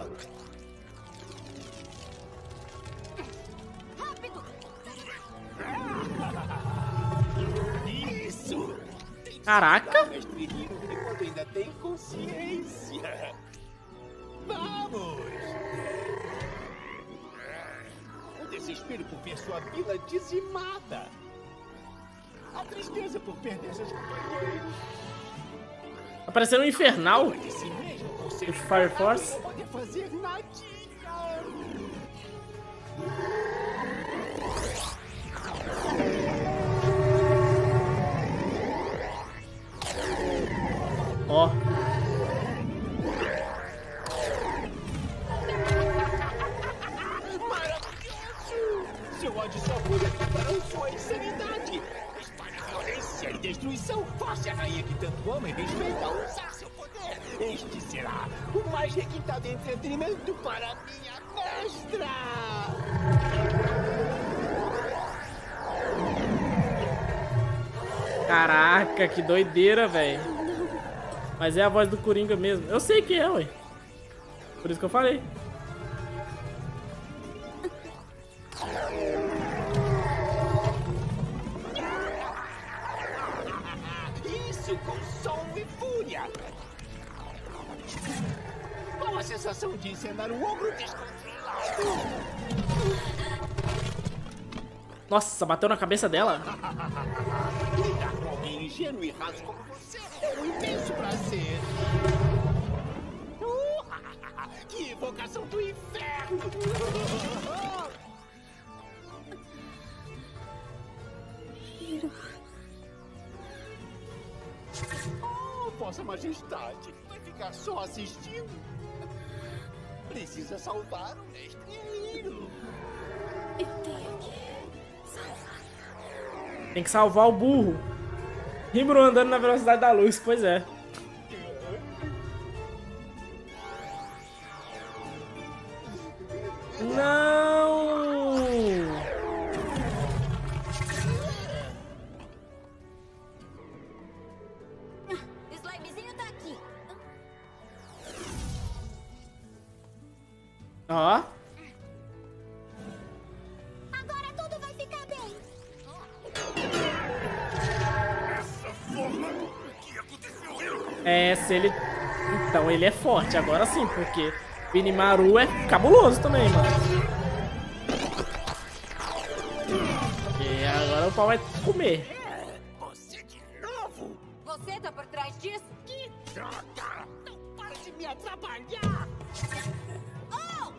Isso. Caraca. Enquanto ainda tem consciência. Vamos. O desespero por ver sua vila dizimada. A tristeza por perder seus companheiros. Tá parecendo um infernal. De si mesmo por ser O Fire Force. não poder fazer nadinha. Ó. Maravilhoso! Seu ódio só pode acabarão sua insanidade. Espalhe violência e destruição. Force a rainha que tanto ama e respeita a usar seu poder. Este será o mais requintado entretenimento para minha mestra. Caraca, que doideira, velho. Mas é a voz do Coringa mesmo. Eu sei que é, ué. Por isso que eu falei. Isso com som e fúria. Qual a sensação de encenar um ogro descontrolado? Nossa, bateu na cabeça dela. Lidar com alguém ingênuo e raso como você é um imenso prazer. Uh, que evocação do inferno! Hiro. Oh, Vossa Majestade, vai ficar só assistindo? Precisa salvar o mestre Hiro. Eu tenho que salvar. Tem que salvar o burro. Rimuru andando na velocidade da luz, pois é. Não! Slimezinho tá aqui. Ó. Agora tudo vai ficar bem. Essa forma que aconteceu, Hiro? É, se ele... Então ele é forte, agora sim, porque Benimaru é cabuloso também, mano. E agora o pau vai comer. Você de novo? Você tá por trás disso? Que droga! Não para de me atrapalhar! Oh!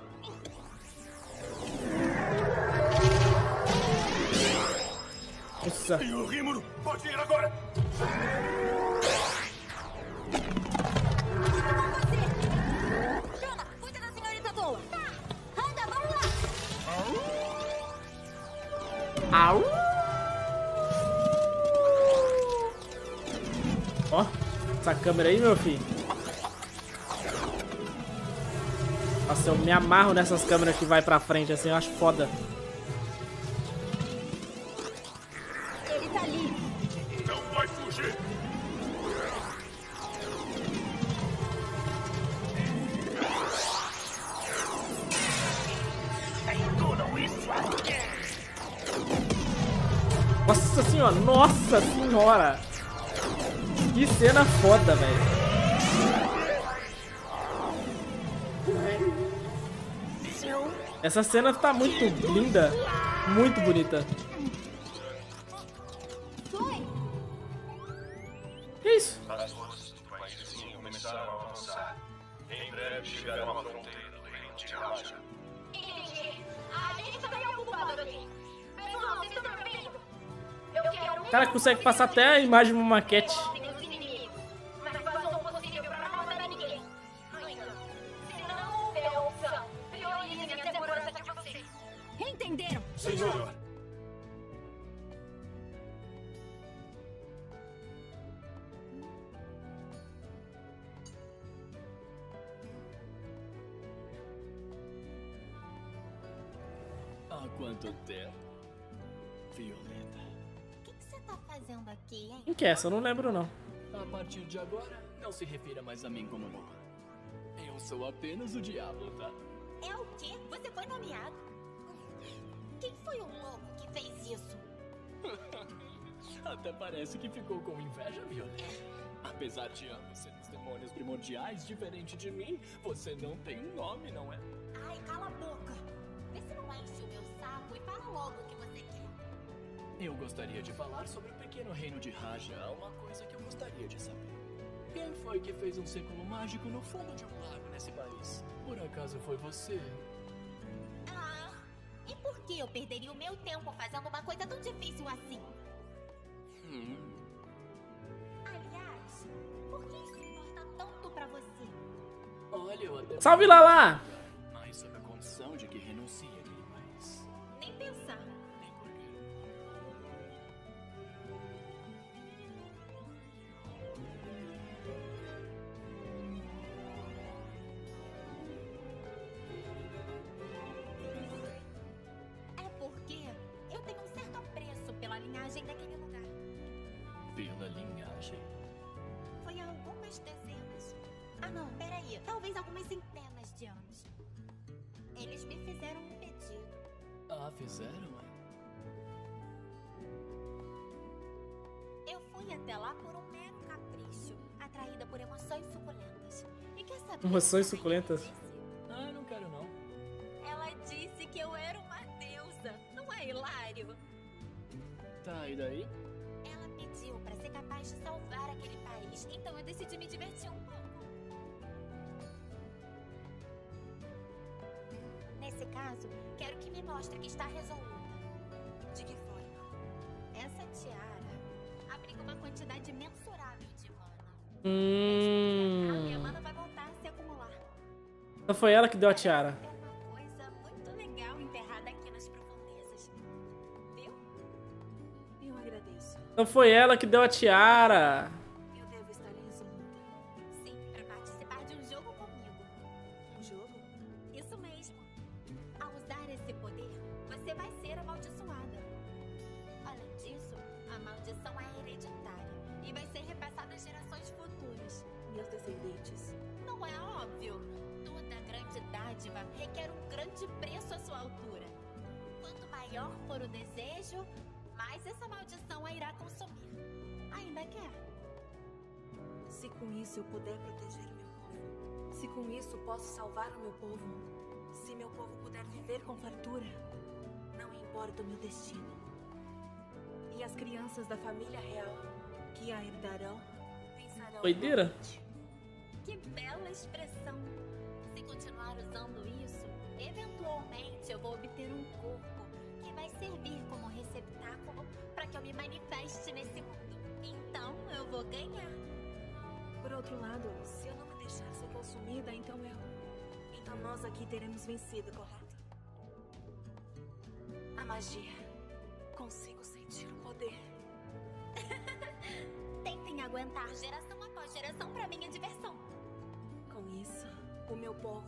Nossa. Senhor Rimuru, pode ir agora! Juna, cuida da senhorita Toa. Tá. Anda, vamos lá. Au! Ó, essa câmera aí, meu filho. Nossa, eu me amarro nessas câmeras que vai pra frente, assim, eu acho foda. Ele tá ali. Não vai fugir! Engolam isso aqui! Nossa senhora, nossa senhora! Que cena foda, velho. Essa cena tá muito linda, muito bonita. Foi. Que isso? As forças do país vizinho começaram a avançar. Em breve chegarão à fronteira do reino de Raja. Entendi. A gente tá bem ocupado aqui. Pessoal, vocês estão me ouvindo? Eu quero... O cara consegue passar até a imagem de uma maquete. os inimigos, mas façam o possível pra não matar ninguém. Ainda. Se não houver opção, priorizem a segurança de vocês. Entenderam? Senhor! Há quanto tempo? Violeta. O que você tá fazendo aqui, hein? Quem que é essa? Eu não lembro, não. A partir de agora, não se refira mais a mim como Noah. Eu sou apenas o diabo, tá? É o quê? Você foi nomeado? Quem foi o louco que fez isso? Até parece que ficou com inveja, Violeta. Apesar de ambos serem demônios primordiais, diferente de mim, você não tem um nome, não é? Ai, cala a boca. Vê se não vai encher o meu saco e fala logo o que você quer. Eu gostaria de falar sobre o pequeno reino de Raja, uma coisa que eu gostaria de saber. Quem foi que fez um círculo mágico no fundo de um lago nesse país? Por acaso foi você? Ah, e por que eu perderia o meu tempo fazendo uma coisa tão difícil assim? Hum. Aliás, por que isso importa tanto pra você? Olha, eu até... Salve Lala! Mas sob a condição de que renuncie àquele país. Nem pensar. Nem por quê. É porque eu tenho um certo apreço pela linhagem daquele lugar. Pela linhagem? Foi há algumas dezenas. Ah, não, peraí. Talvez algumas centenas de anos. Eles me fizeram um pedido. Ah, fizeram, é? Eu fui até lá por um mero capricho, atraída por emoções suculentas. E quer saber? Emoções suculentas? Ah, não quero não. Ela disse que eu era uma deusa. Não é hilário? Tá, e daí? Ela pediu pra ser capaz de salvar aquele país. Então eu decidi me divertir um pouco. Nesse caso, quero que me mostre que está resoluta. De que forma? Essa tiara abriga uma quantidade mensurável de mana. Hum. A minha mana vai voltar a se acumular. Então foi ela que deu a tiara. É uma coisa muito legal enterrada aqui nas profundezas. Viu? Eu agradeço. Então foi ela que deu a tiara. Eu devo estar resoluta. Sim, pra participar de um jogo comigo. Um jogo? Isso mesmo. Ao usar esse poder, você vai ser amaldiçoada. Além disso, a maldição é hereditária e vai ser repassada às gerações futuras. Meus descendentes. Não é óbvio? Toda grande dádiva requer um grande preço à sua altura. Quanto maior for o desejo, mais essa maldição a irá consumir. Ainda quer? Se com isso eu puder proteger o meu povo, se com isso posso salvar o meu povo, se meu povo puder viver com fartura, não importa o meu destino. E as crianças da família real que a herdarão pensarão. Doideira. Que bela expressão! Se continuar usando isso, eventualmente eu vou obter um corpo que vai servir como receptáculo para que eu me manifeste nesse mundo. Então eu vou ganhar. Por outro lado, se eu não me deixar ser consumida, então eu... Então nós aqui teremos vencido, correto? A magia. Consigo sentir o poder. Tentem aguentar geração após geração para minha diversão. Com isso, o meu povo...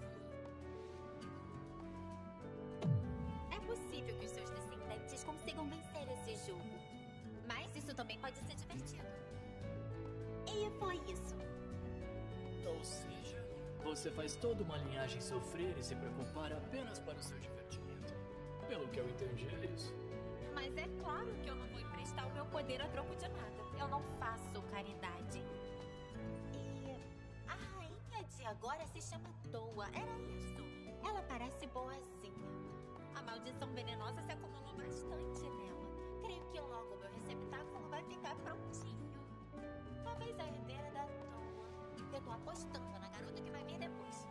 É possível que os seus descendentes consigam vencer esse jogo. Mas isso também pode ser divertido. E foi isso. Ou seja, você faz toda uma linhagem sofrer e se preocupar apenas para o seu divertimento. Pelo que eu entendi, é isso. Mas é claro que eu não vou emprestar o meu poder a troco de nada. Eu não faço caridade. E a rainha de agora se chama Toa. Era isso. Ela parece boazinha. A maldição venenosa se acumulou bastante nela. Creio que logo meu receptáculo vai ficar prontinho. Talvez a herdeira da Toa. Eu tô apostando na garota que vai vir depois.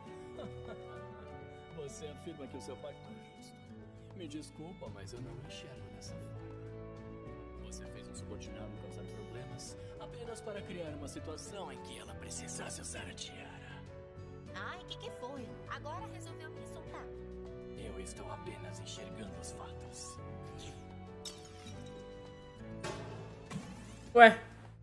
Você afirma que o seu pacto é justo. Me desculpa, mas eu não enxergo dessa forma. Você fez um subordinado causar problemas apenas para criar uma situação em que ela precisasse usar a tiara. Ai, o que que foi? Agora resolveu me insultar. Eu estou apenas enxergando os fatos. Ué.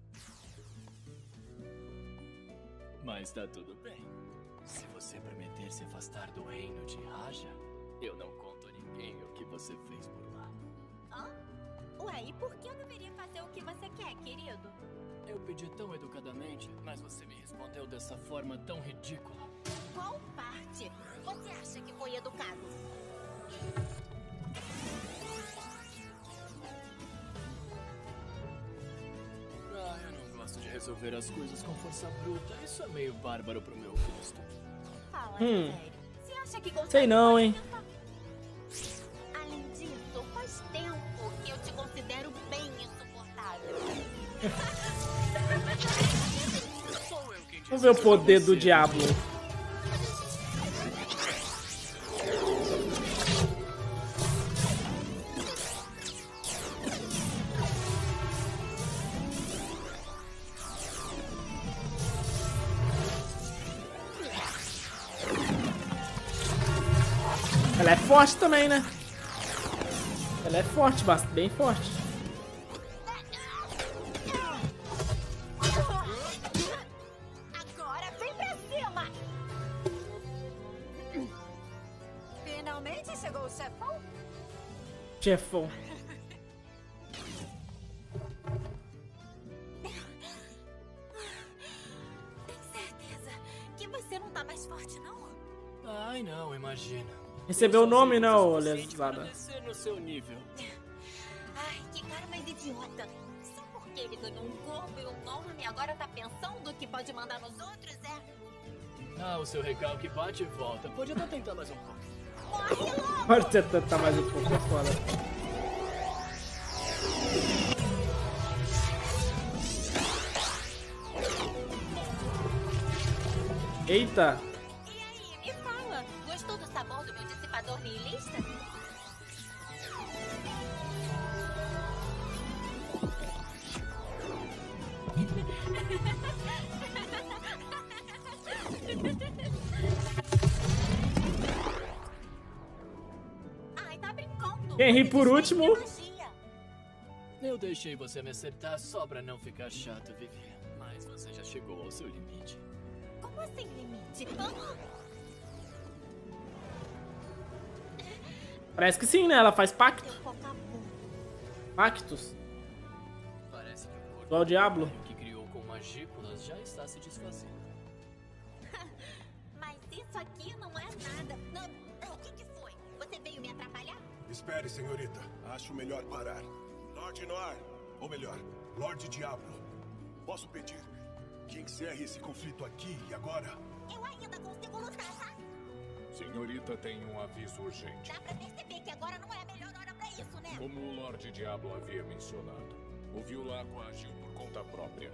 Mas tá tudo bem. Se você prometer se afastar do reino de Raja, eu não conto a ninguém o que você fez por lá. Hã? Ué, e por que eu deveria fazer o que você quer, querido? Eu pedi tão educadamente, mas você me respondeu dessa forma tão ridícula. Qual parte você acha que foi educado? Ah, eu não gosto de resolver as coisas com força bruta. Isso é meio bárbaro pro meu gosto. Fala, Hum. sério. Você acha que consegue Sei não, hein? Além disso, faz tempo que eu te considero bem insuportável. Sou eu quem Vamos ver o poder do Diablo. Ela é forte também, né? Ela é forte, bastante, bem forte. Agora vem pra cima! Finalmente chegou o chefão? Chefão. Tem certeza que você não tá mais forte, não? Ai, não, imagina. Recebeu o nome, não, Suficiente para lesada. descer no seu nível. Ai, que cara mais idiota. Só porque ele ganhou um corpo e um nome, agora tá pensando que pode mandar nos outros, é? Ah, o seu recalque bate e volta. Pode até tentar mais um pouco. Morre logo! Pode tentar mais um pouco, é foda. Eita. E aí, me fala, gostou do sabor do meu dissipador nihilista? Ai, tá brincando. Quem ri por último? Eu deixei você me acertar só pra não ficar chato, Vivi. Mas você já chegou ao seu limite. Como assim, limite? Parece que sim, né? Ela faz pacto. Pactos. Parece que o corpo Igual o Diablo. que criou com magículas já está se desfazendo. Mas isso aqui não é nada. Não, o que que foi? Você veio me atrapalhar? Espere, senhorita. Acho melhor parar. Lord Noir, ou melhor, Lord Diablo. Posso pedir que encerre esse conflito aqui e agora? Eu ainda consigo lutar, tá? Senhorita tem um aviso urgente. Dá pra perceber que agora não é a melhor hora pra isso, né? Como o Lorde Diablo havia mencionado, o Violaco agiu por conta própria.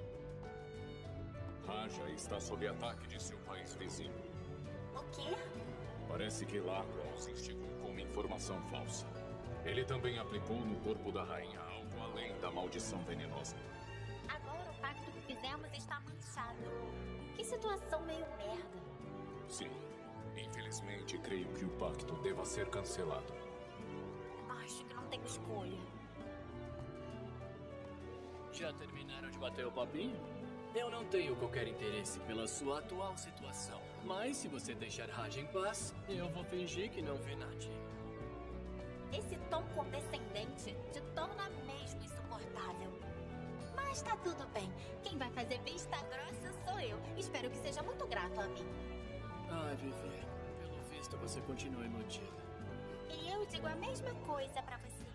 Raja está sob ataque de seu país vizinho. O quê? Parece que Lacra os instigou com uma informação falsa. Ele também aplicou no corpo da rainha algo além da maldição venenosa. Agora o pacto que fizemos está manchado. Que situação meio merda. Sim. Infelizmente, creio que o pacto deva ser cancelado. Acho que não tenho escolha. Já terminaram de bater o papinho? Eu não tenho qualquer interesse pela sua atual situação. Mas se você deixar Raja em paz, eu vou fingir que não vi nada. Esse tom condescendente te torna mesmo insuportável. Mas tá tudo bem. Quem vai fazer vista grossa sou eu. Espero que seja muito grato a mim. Ai, Vivi, pelo visto você continua iludida. E eu digo a mesma coisa pra você.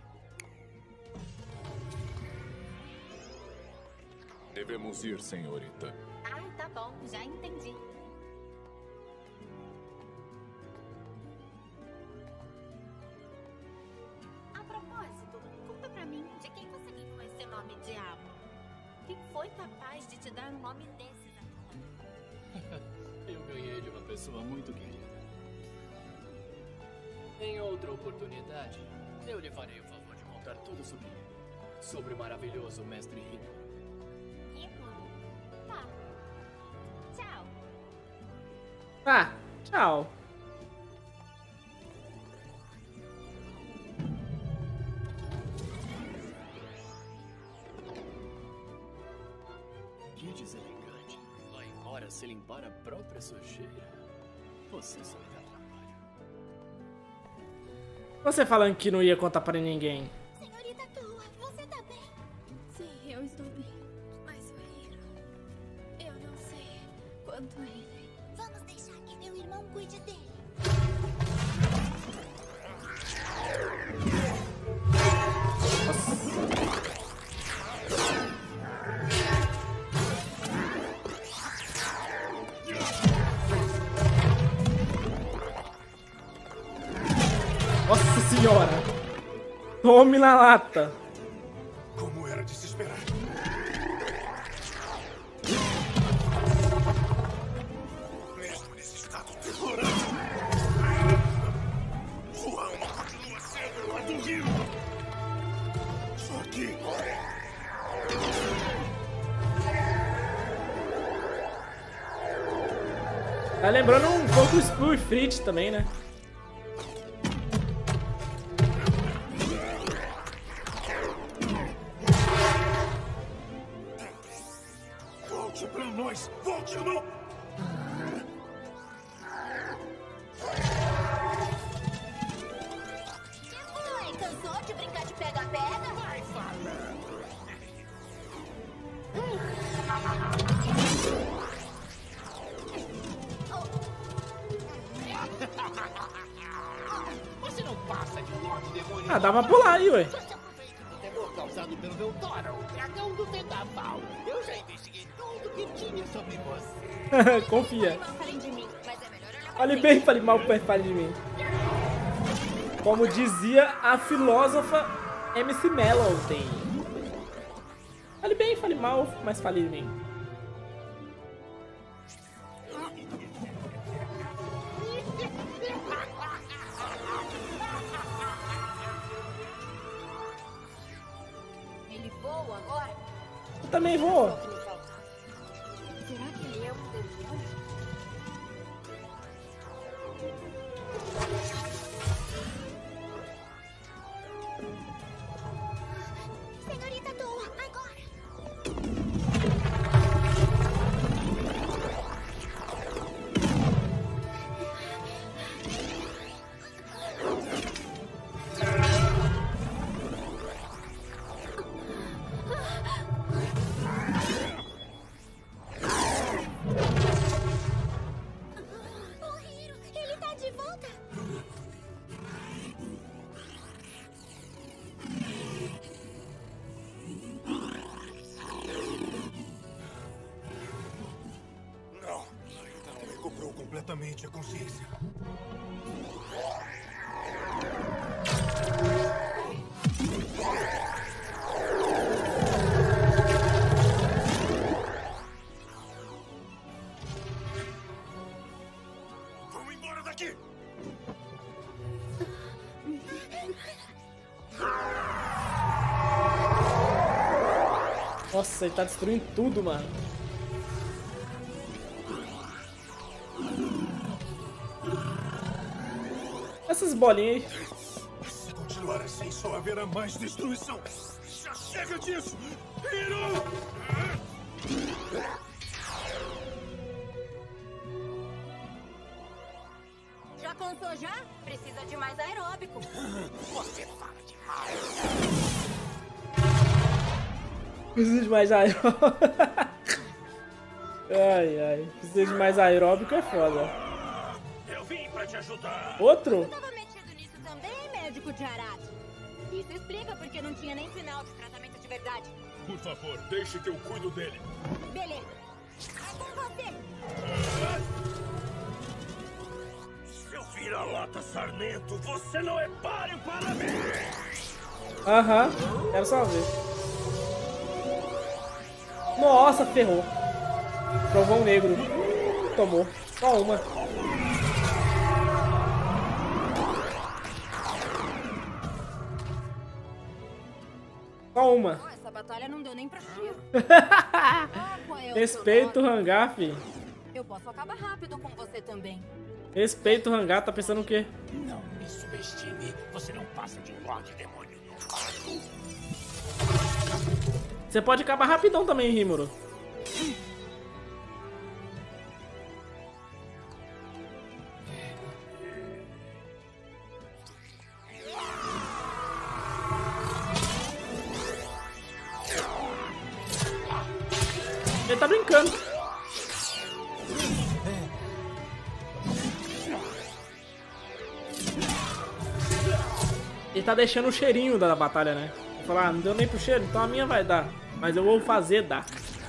Devemos ir, senhorita. Ah, tá bom. Já entendi. A propósito, conta pra mim de quem você ganhou esse nome Diabo. Quem foi capaz de te dar um nome desses agora? Eu ganhei de uma pessoa muito querida. Em outra oportunidade, eu lhe farei o favor de contar tudo sobre ele. Sobre o maravilhoso mestre Rico. Tá. Tchau. Tá, tchau. Que deselegante. Vai embora se limpar a própria sujeira. Você só me dá trabalho. Você falando que não ia contar pra ninguém. Senhorita Tua, você tá bem? Sim, eu estou bem. Mas o Hiro... Eu não sei quanto a ele. Vamos deixar que meu irmão cuide dele. Nossa senhora! Tome na lata! Como era de se esperar. Mesmo nesse estado terrorante, sua alma continua sendo a do Rio. Só que... Tá lembrando um pouco o Skull e Fritz também, né? Volte pra nós! Volte ou não! Que foi? Cansou de brincar de pega-pega? Vai falando. Você não passa de um Lorde Demônio. Ah, dá pra pular aí, ué. Só se aproveita do temor causado pelo Veldora, o dragão do vendaval. Eu já investiguei tudo que tinha sobre você. Confia. Falem de mim, mas é melhor olhar pra Fale frente. bem, fale mal, fale de mim. Como dizia a filósofa M C Melody. Fale bem, fale mal, mas fale de mim. voo agora? Eu também vou. Será que ele é um demônio? Senhorita Toa, agora! Oh, Hiro, ele tá de volta! Não, ainda não recobrou completamente a consciência. Vamos embora daqui! Nossa, ele tá destruindo tudo, mano. Essas bolinhas aí. Se continuar assim, só haverá mais destruição. Já chega disso! Hiro! Já cansou já? Precisa de mais aeróbico. Você fala demais. Precisa de mais aeróbico. Ai, ai. Precisa de mais aeróbico é foda. Eu vim pra te ajudar. Outro? Tava metido nisso também, médico de Arate. Isso explica porque não tinha nem sinal de tratamento de verdade. Por favor, deixe que eu cuido dele. Beleza. É com você. Seu vira-lata sarnento, você não é páreo para mim. Aham. Quero só ver. Nossa, ferrou. Trovão negro. Tomou. Só uma. Só uma. Oh, essa batalha não deu nem pra tiro. Respeita o hangar, fi. Eu posso acabar rápido com você também. Respeita o hangar, tá pensando o quê? Não me subestime. Você não passa de um Lorde Demônio. Você pode acabar rapidão também, Rimuru. Ele tá brincando. Ele tá deixando o cheirinho da batalha, né? Vou falar, ah, não deu nem pro cheiro, então a minha vai dar. Mas eu vou fazer dar.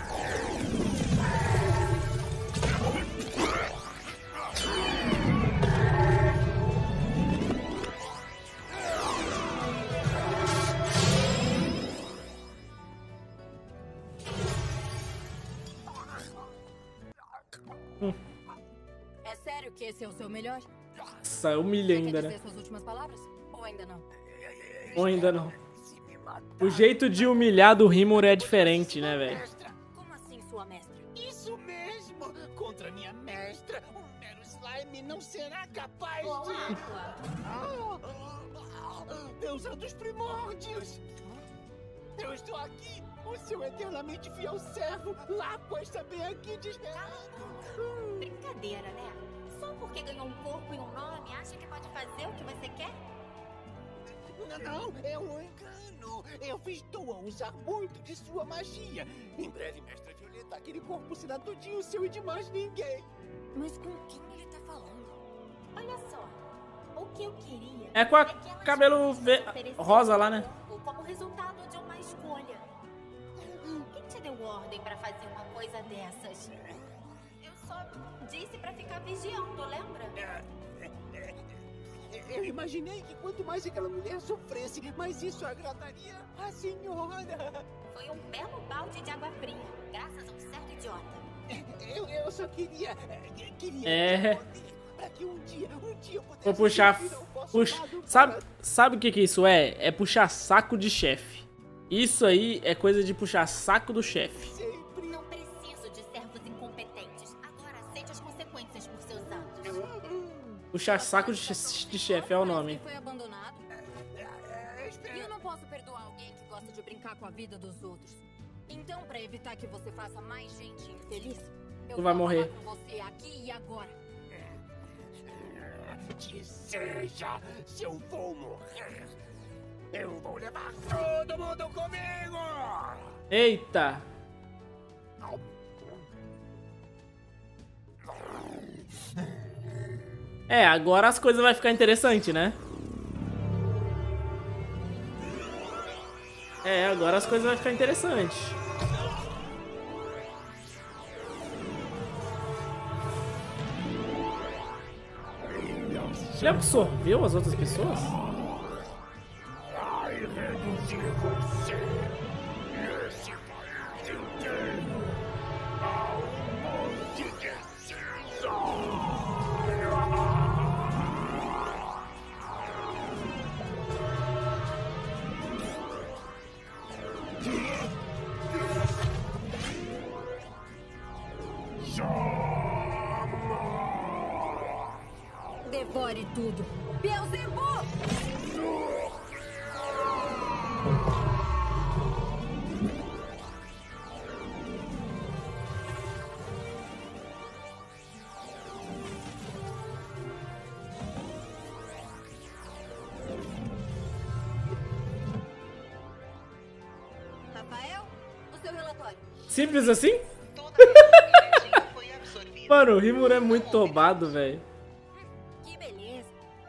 Hum. É sério que esse é o seu melhor? Nossa, humilha ainda, Quer né? dizer suas últimas palavras? Ou ainda não? Ou ainda não. O jeito de humilhar do Rimuru é diferente, né, velho? Como assim, sua mestra? Isso mesmo! Contra minha mestra, um mero slime não será capaz de... Ah, deusa dos primórdios! Eu estou aqui, o seu eternamente fiel servo. Láqua está bem aqui desesperado. Brincadeira, né? Só porque ganhou um corpo e um nome, acha que pode fazer o que você quer? Não, não, é um engano. Eu estou a usar muito de sua magia. Em breve, mestra Violeta, aquele corpo será todinho seu e de mais ninguém. Mas com quem ele tá falando? Olha só, o que eu queria... É com a cabelo ve- rosa lá, né? Como resultado de uma escolha. Quem te deu ordem pra fazer uma coisa dessas? Eu só disse pra ficar vigiando, lembra? Eu imaginei que quanto mais aquela mulher sofresse, mais isso agradaria a senhora. Foi um belo balde de água fria, graças a um certo idiota. Eu, eu só queria... queria É. Pra que um dia, um dia eu pudesse Vou puxar. servir ao vosso Puxa, lado sabe, para- sabe o que que isso é? É puxar saco de chefe. Isso aí é coisa de puxar saco do chefe. Não preciso de servos incompetentes. Agora aceite as consequências por seus atos. Puxar saco de, che de chefe é o nome. Foi abandonado? E eu não posso perdoar alguém que gosta de brincar com a vida dos outros. Então, pra evitar que você faça mais gente infeliz, eu Tu vai vou morrer. acabar com você aqui e agora. Que seja, se eu vou morrer, eu vou levar todo mundo comigo! Eita! É, agora as coisas vão ficar interessantes, né? É, agora as coisas vão ficar interessantes. Ele absorveu as outras pessoas? Vai reduzir você e esse país inteiro a um monte de cinza! Devore tudo. Beelzebub! Rafael, o seu relatório. Simples assim? Mano, o Rimuru é muito tombado, velho. Que beleza.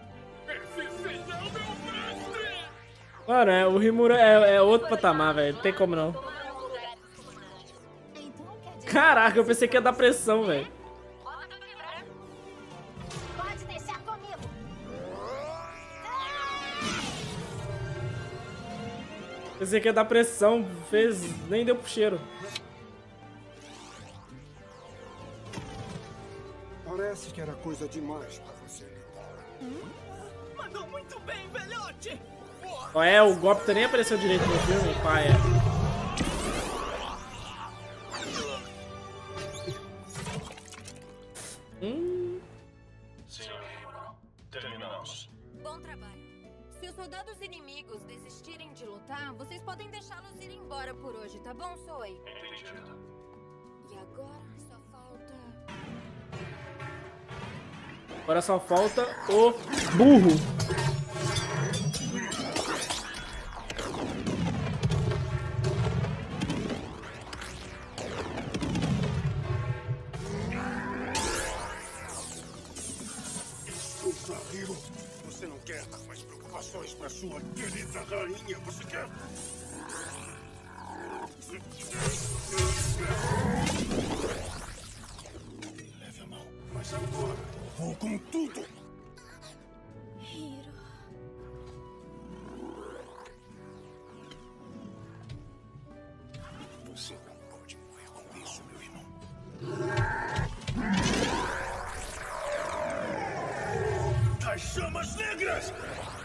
Mano, é, o Rimuru é, é outro patamar, velho. Não tem como não. Caraca, eu pensei que ia dar pressão, velho. Pode deixar comigo. Pensei que ia dar pressão. Fez. Nem deu pro cheiro. Parece que era coisa demais pra você. Mandou muito bem, velhote! Ó, é, o golpe nem apareceu direito no filme, pai. Hum. Senhor Rimuru, terminamos. Bom trabalho. Se os soldados inimigos desistirem de lutar, vocês podem deixá-los ir embora por hoje, tá bom, Zoe? Entendido. E agora só falta... Agora só falta o burro. Escuta, Hiro. Você não quer dar mais preocupações pra sua querida rainha? Você quer... Leve a mão. Mas agora eu vou com tudo. Hiro. Você não pode morrer com isso, meu irmão. Das chamas negras!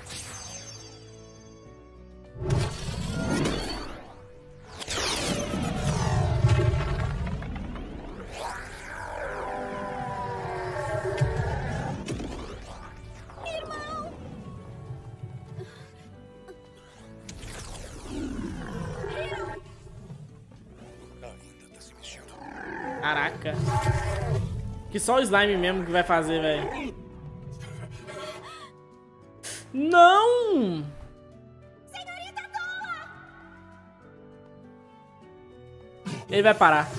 Caraca. Que só o slime mesmo que vai fazer, velho. Não! Senhorita Toa! Ele vai parar.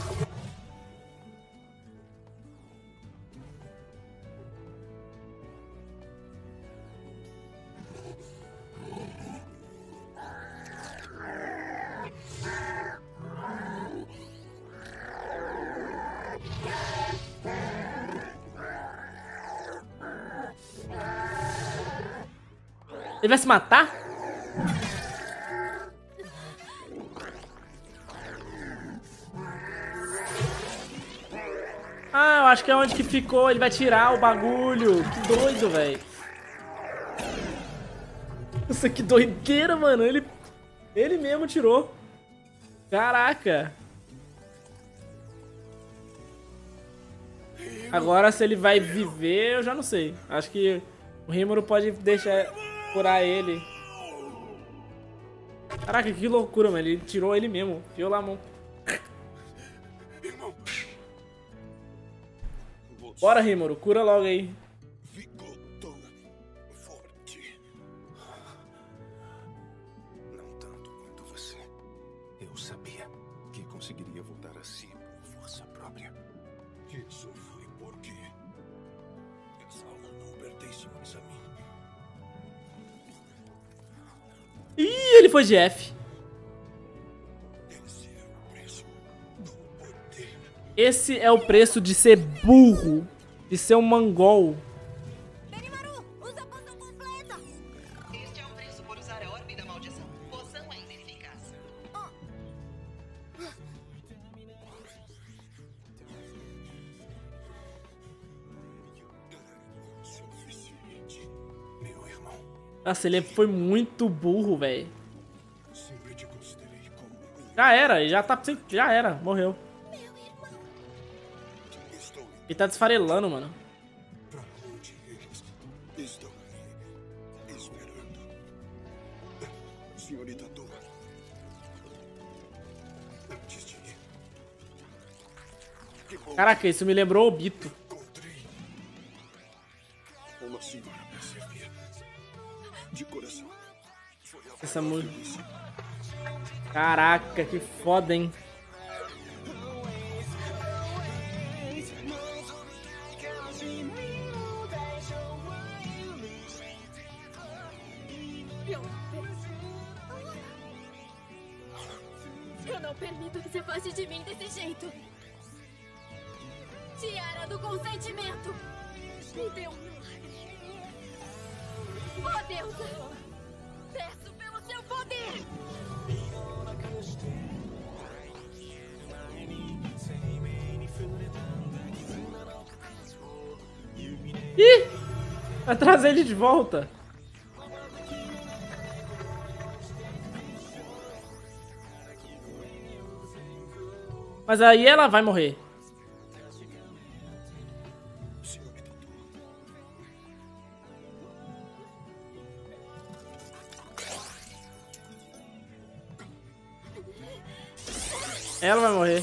Ele vai se matar? Ah, eu acho que é onde que ficou. Ele vai tirar o bagulho. Que doido, velho. Nossa, que doideira, mano. Ele, Ele mesmo tirou. Caraca. Agora, se ele vai viver, eu já não sei. Acho que o Rimuru pode deixar curar ele. Caraca, que loucura, mano. Ele tirou ele mesmo. Enfiou lá a mão. Bora, Rimuru. Cura logo aí. Ficou tão forte. Não tanto quanto você. Eu sabia que conseguiria voltar a si por força própria. Isso foi porque essa alma não pertence mais a mim. Ih, ele foi de F. Esse é o preço de ser burro, de ser um mongol. Este é o preço por usar a orbe da maldição. Poção ainda ineficaz. Suficiente, meu irmão. Nossa, ele foi muito burro, velho. Já era, já tá. Já era, morreu. Ele tá desfarelando, mano. Pra onde eles estão esperando? Senhorita Doma. Antes de ir. Caraca, isso me lembrou o Obito. Uma senhora pra servir. De coração. Foi a Essa música. Caraca, que foda, hein? Eu não permito que você faça de mim desse jeito. Tiara do consentimento. Me deu um milagre. Oh, deusa. Peço pelo seu poder. Ih! Vai trazer ele de volta. Mas aí ela vai morrer. Ela vai morrer.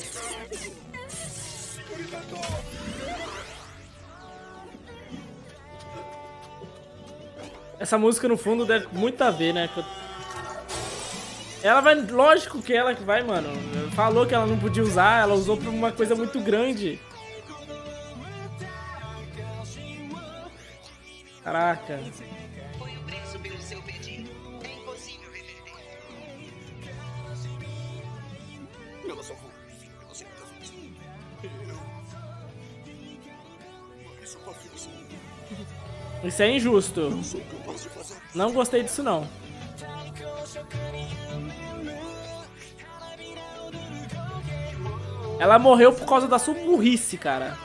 Essa música no fundo deve muito a ver, né? Ela vai... Lógico que ela que vai, mano. Falou que ela não podia usar, ela usou pra uma coisa muito grande. Caraca. Foi o preço pelo seu pedido. É impossível reverter. Ela salvou pela segunda vez. Eu... Mas uma vez. Isso é injusto. Não gostei disso, não. Ela morreu por causa da sua burrice, cara.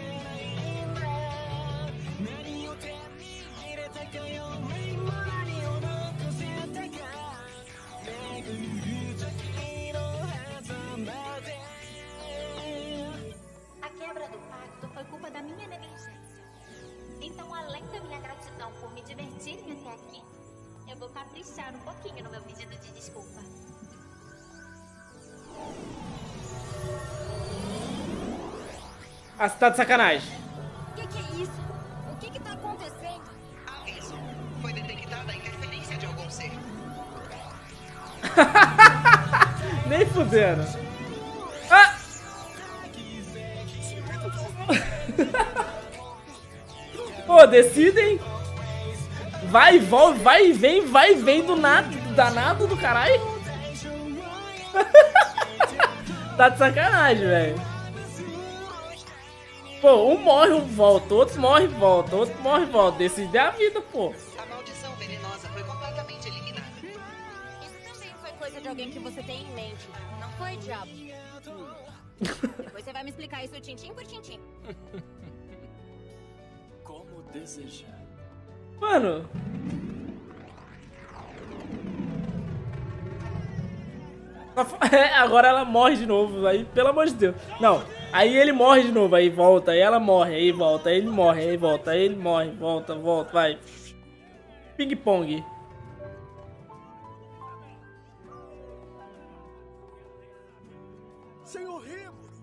A quebra do pacto foi culpa da minha negligência. Então, além da minha gratidão por me divertirem até aqui, eu vou caprichar um pouquinho no meu pedido de desculpa. Ah, você tá de sacanagem. O que, que é isso? O que que tá acontecendo? Aviso. Foi detectada a interferência de algum ser. Nem fudendo. Ah! Pô, decidem. Vai e volta, vai e vem, vai e vem do nada, danado do caralho. Tá de sacanagem, velho. Pô, um morre e volta, outro morre e volta, outro morre e volta. Decide a vida, pô. A maldição venenosa foi completamente eliminada. Isso também foi coisa de alguém que você tem em mente. Não foi, diabo? Depois você vai me explicar isso tintim por tintim. Como desejar. Mano. Agora ela morre de novo, aí, pelo amor de Deus. Não, aí ele morre de novo, aí volta, aí ela morre, aí volta, aí ele morre, aí volta, aí ele morre, volta, volta, vai. Ping-pong. Senhor Rímoro!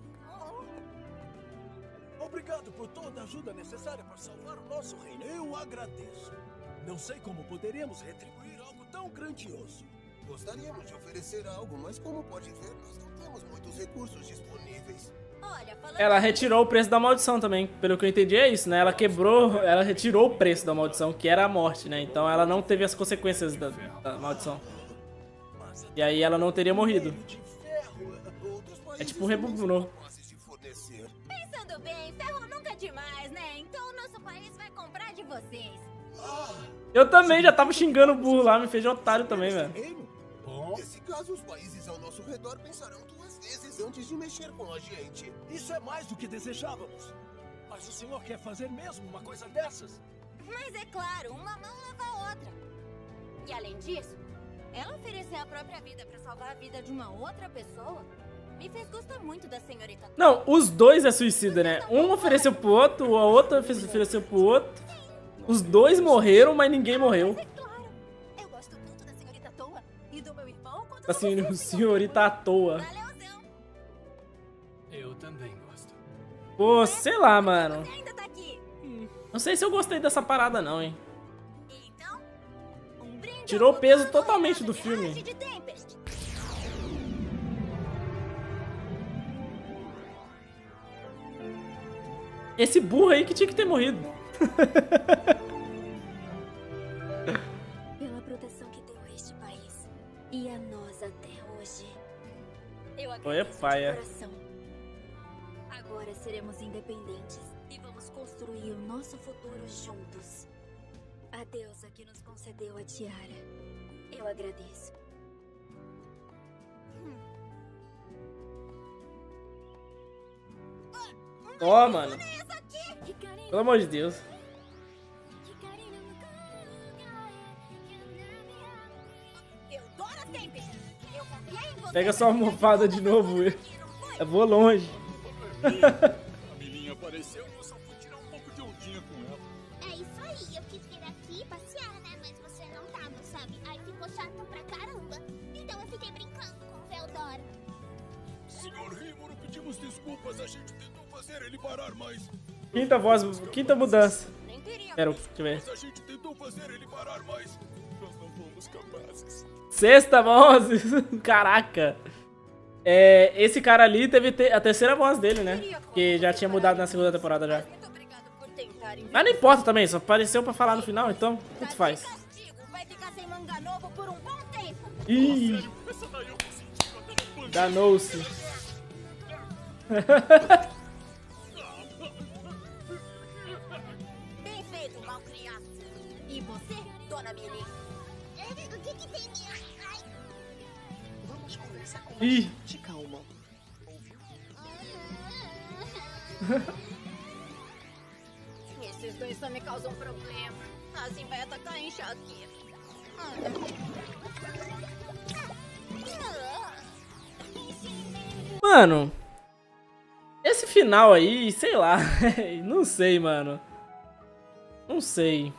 Obrigado por toda a ajuda necessária para salvar o nosso reino. Eu agradeço. Não sei como poderíamos retribuir algo tão grandioso. Gostaríamos de oferecer algo, mas como pode ver, nós não temos muitos recursos disponíveis. Olha, falando... Ela retirou o preço da maldição também. Pelo que eu entendi é isso, né? Ela quebrou, ela retirou o preço da maldição, que era a morte, né? Então ela não teve as consequências da, da maldição. E aí ela não teria morrido. É tipo um rebobinou. Pensando bem, ferro nunca é demais, né? Então o nosso país vai comprar de vocês. Eu também já tava xingando o burro lá, me fez de otário também, velho. Nesse caso, os países ao nosso redor pensarão duas vezes antes de mexer com a gente. Isso é mais do que desejávamos. Mas o senhor quer fazer mesmo uma coisa dessas? Mas é claro, uma mão lava a outra. E além disso, ela oferecer a própria vida pra salvar a vida de uma outra pessoa me fez gostar muito da senhorita. Não, os dois é suicida, né? Um ofereceu pro outro, a outra ofereceu pro outro. Os dois morreram, mas ninguém morreu. Assim, senhorita à toa. Eu também gosto. Pô, sei lá, mano. Não sei se eu gostei dessa parada não, hein. Tirou o peso totalmente do filme. Esse burro aí que tinha que ter morrido. Pela proteção que deu a este país e a nós até hoje. Eu Foi agradeço paia. de coração. Agora seremos independentes e vamos construir o nosso futuro juntos. A deusa que nos concedeu a tiara. Eu agradeço. Ó, mano. Pelo amor de Deus. Pega sua almofada de novo. Eu vou longe. A Milinha apareceu e eu só fui tirar um pouco de ondinha com ela. É isso aí, eu quis vir aqui passear, né? Mas você não tava, sabe? Aí ficou chato pra caramba. Então eu fiquei brincando com o Veldora. Senhor Rímoro, pedimos desculpas. A gente tentou fazer ele parar, mas... Quinta voz, quinta mudança. Espera, deixa eu ver. Mas a gente tentou fazer ele parar, mas nós não fomos capazes. Sexta voz. Caraca. É, esse cara ali teve te a terceira voz dele, né? Que já tinha mudado na segunda temporada já. Mas não importa também, só apareceu pra falar no final, então tanto faz. Vai ficar sem manga novo por um bom tempo. Ih, danou-se. Bem feito, malcriado. E você, dona Mili? O que que tem minha... Ai. Vamos conversar com Ih. gente, calma. Esses dois só me causam problema. Assim vai atacar a enxaqueca. Mano, esse final aí, sei lá. Não sei, mano. Não sei.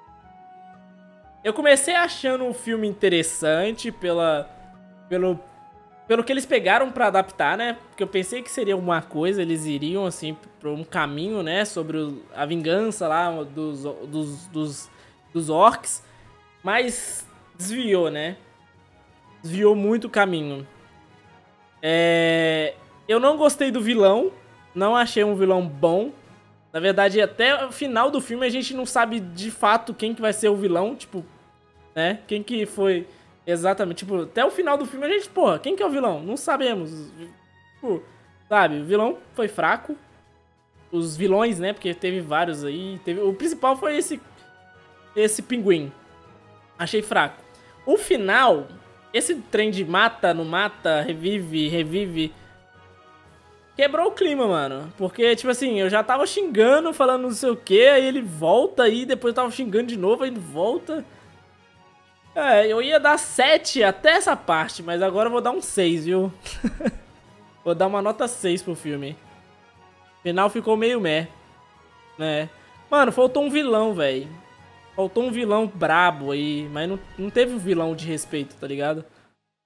Eu comecei achando um filme interessante pela, pelo, pelo que eles pegaram pra adaptar, né? Porque eu pensei que seria uma coisa, eles iriam, assim, pra um caminho, né? Sobre o, a vingança lá dos, dos, dos, dos orcs. Mas desviou, né? Desviou muito o caminho. É, eu não gostei do vilão. Não achei um vilão bom. Na verdade, até o final do filme a gente não sabe de fato quem que vai ser o vilão, tipo, né? Quem que foi exatamente, tipo, até o final do filme a gente, porra, quem que é o vilão? Não sabemos. Tipo, sabe, o vilão foi fraco. Os vilões, né? Porque teve vários aí. Teve, o principal foi esse esse pinguim. Achei fraco. O final, esse trem de mata, não mata, revive, revive, quebrou o clima, mano. Porque, tipo assim, eu já tava xingando, falando não sei o que, aí ele volta aí, depois eu tava xingando de novo, aí ele volta. É, eu ia dar sete até essa parte, mas agora eu vou dar um seis, viu? Vou dar uma nota seis pro filme. O final ficou meio meh, né? Mano, faltou um vilão, velho. Faltou um vilão brabo aí, mas não, não teve um vilão de respeito, tá ligado?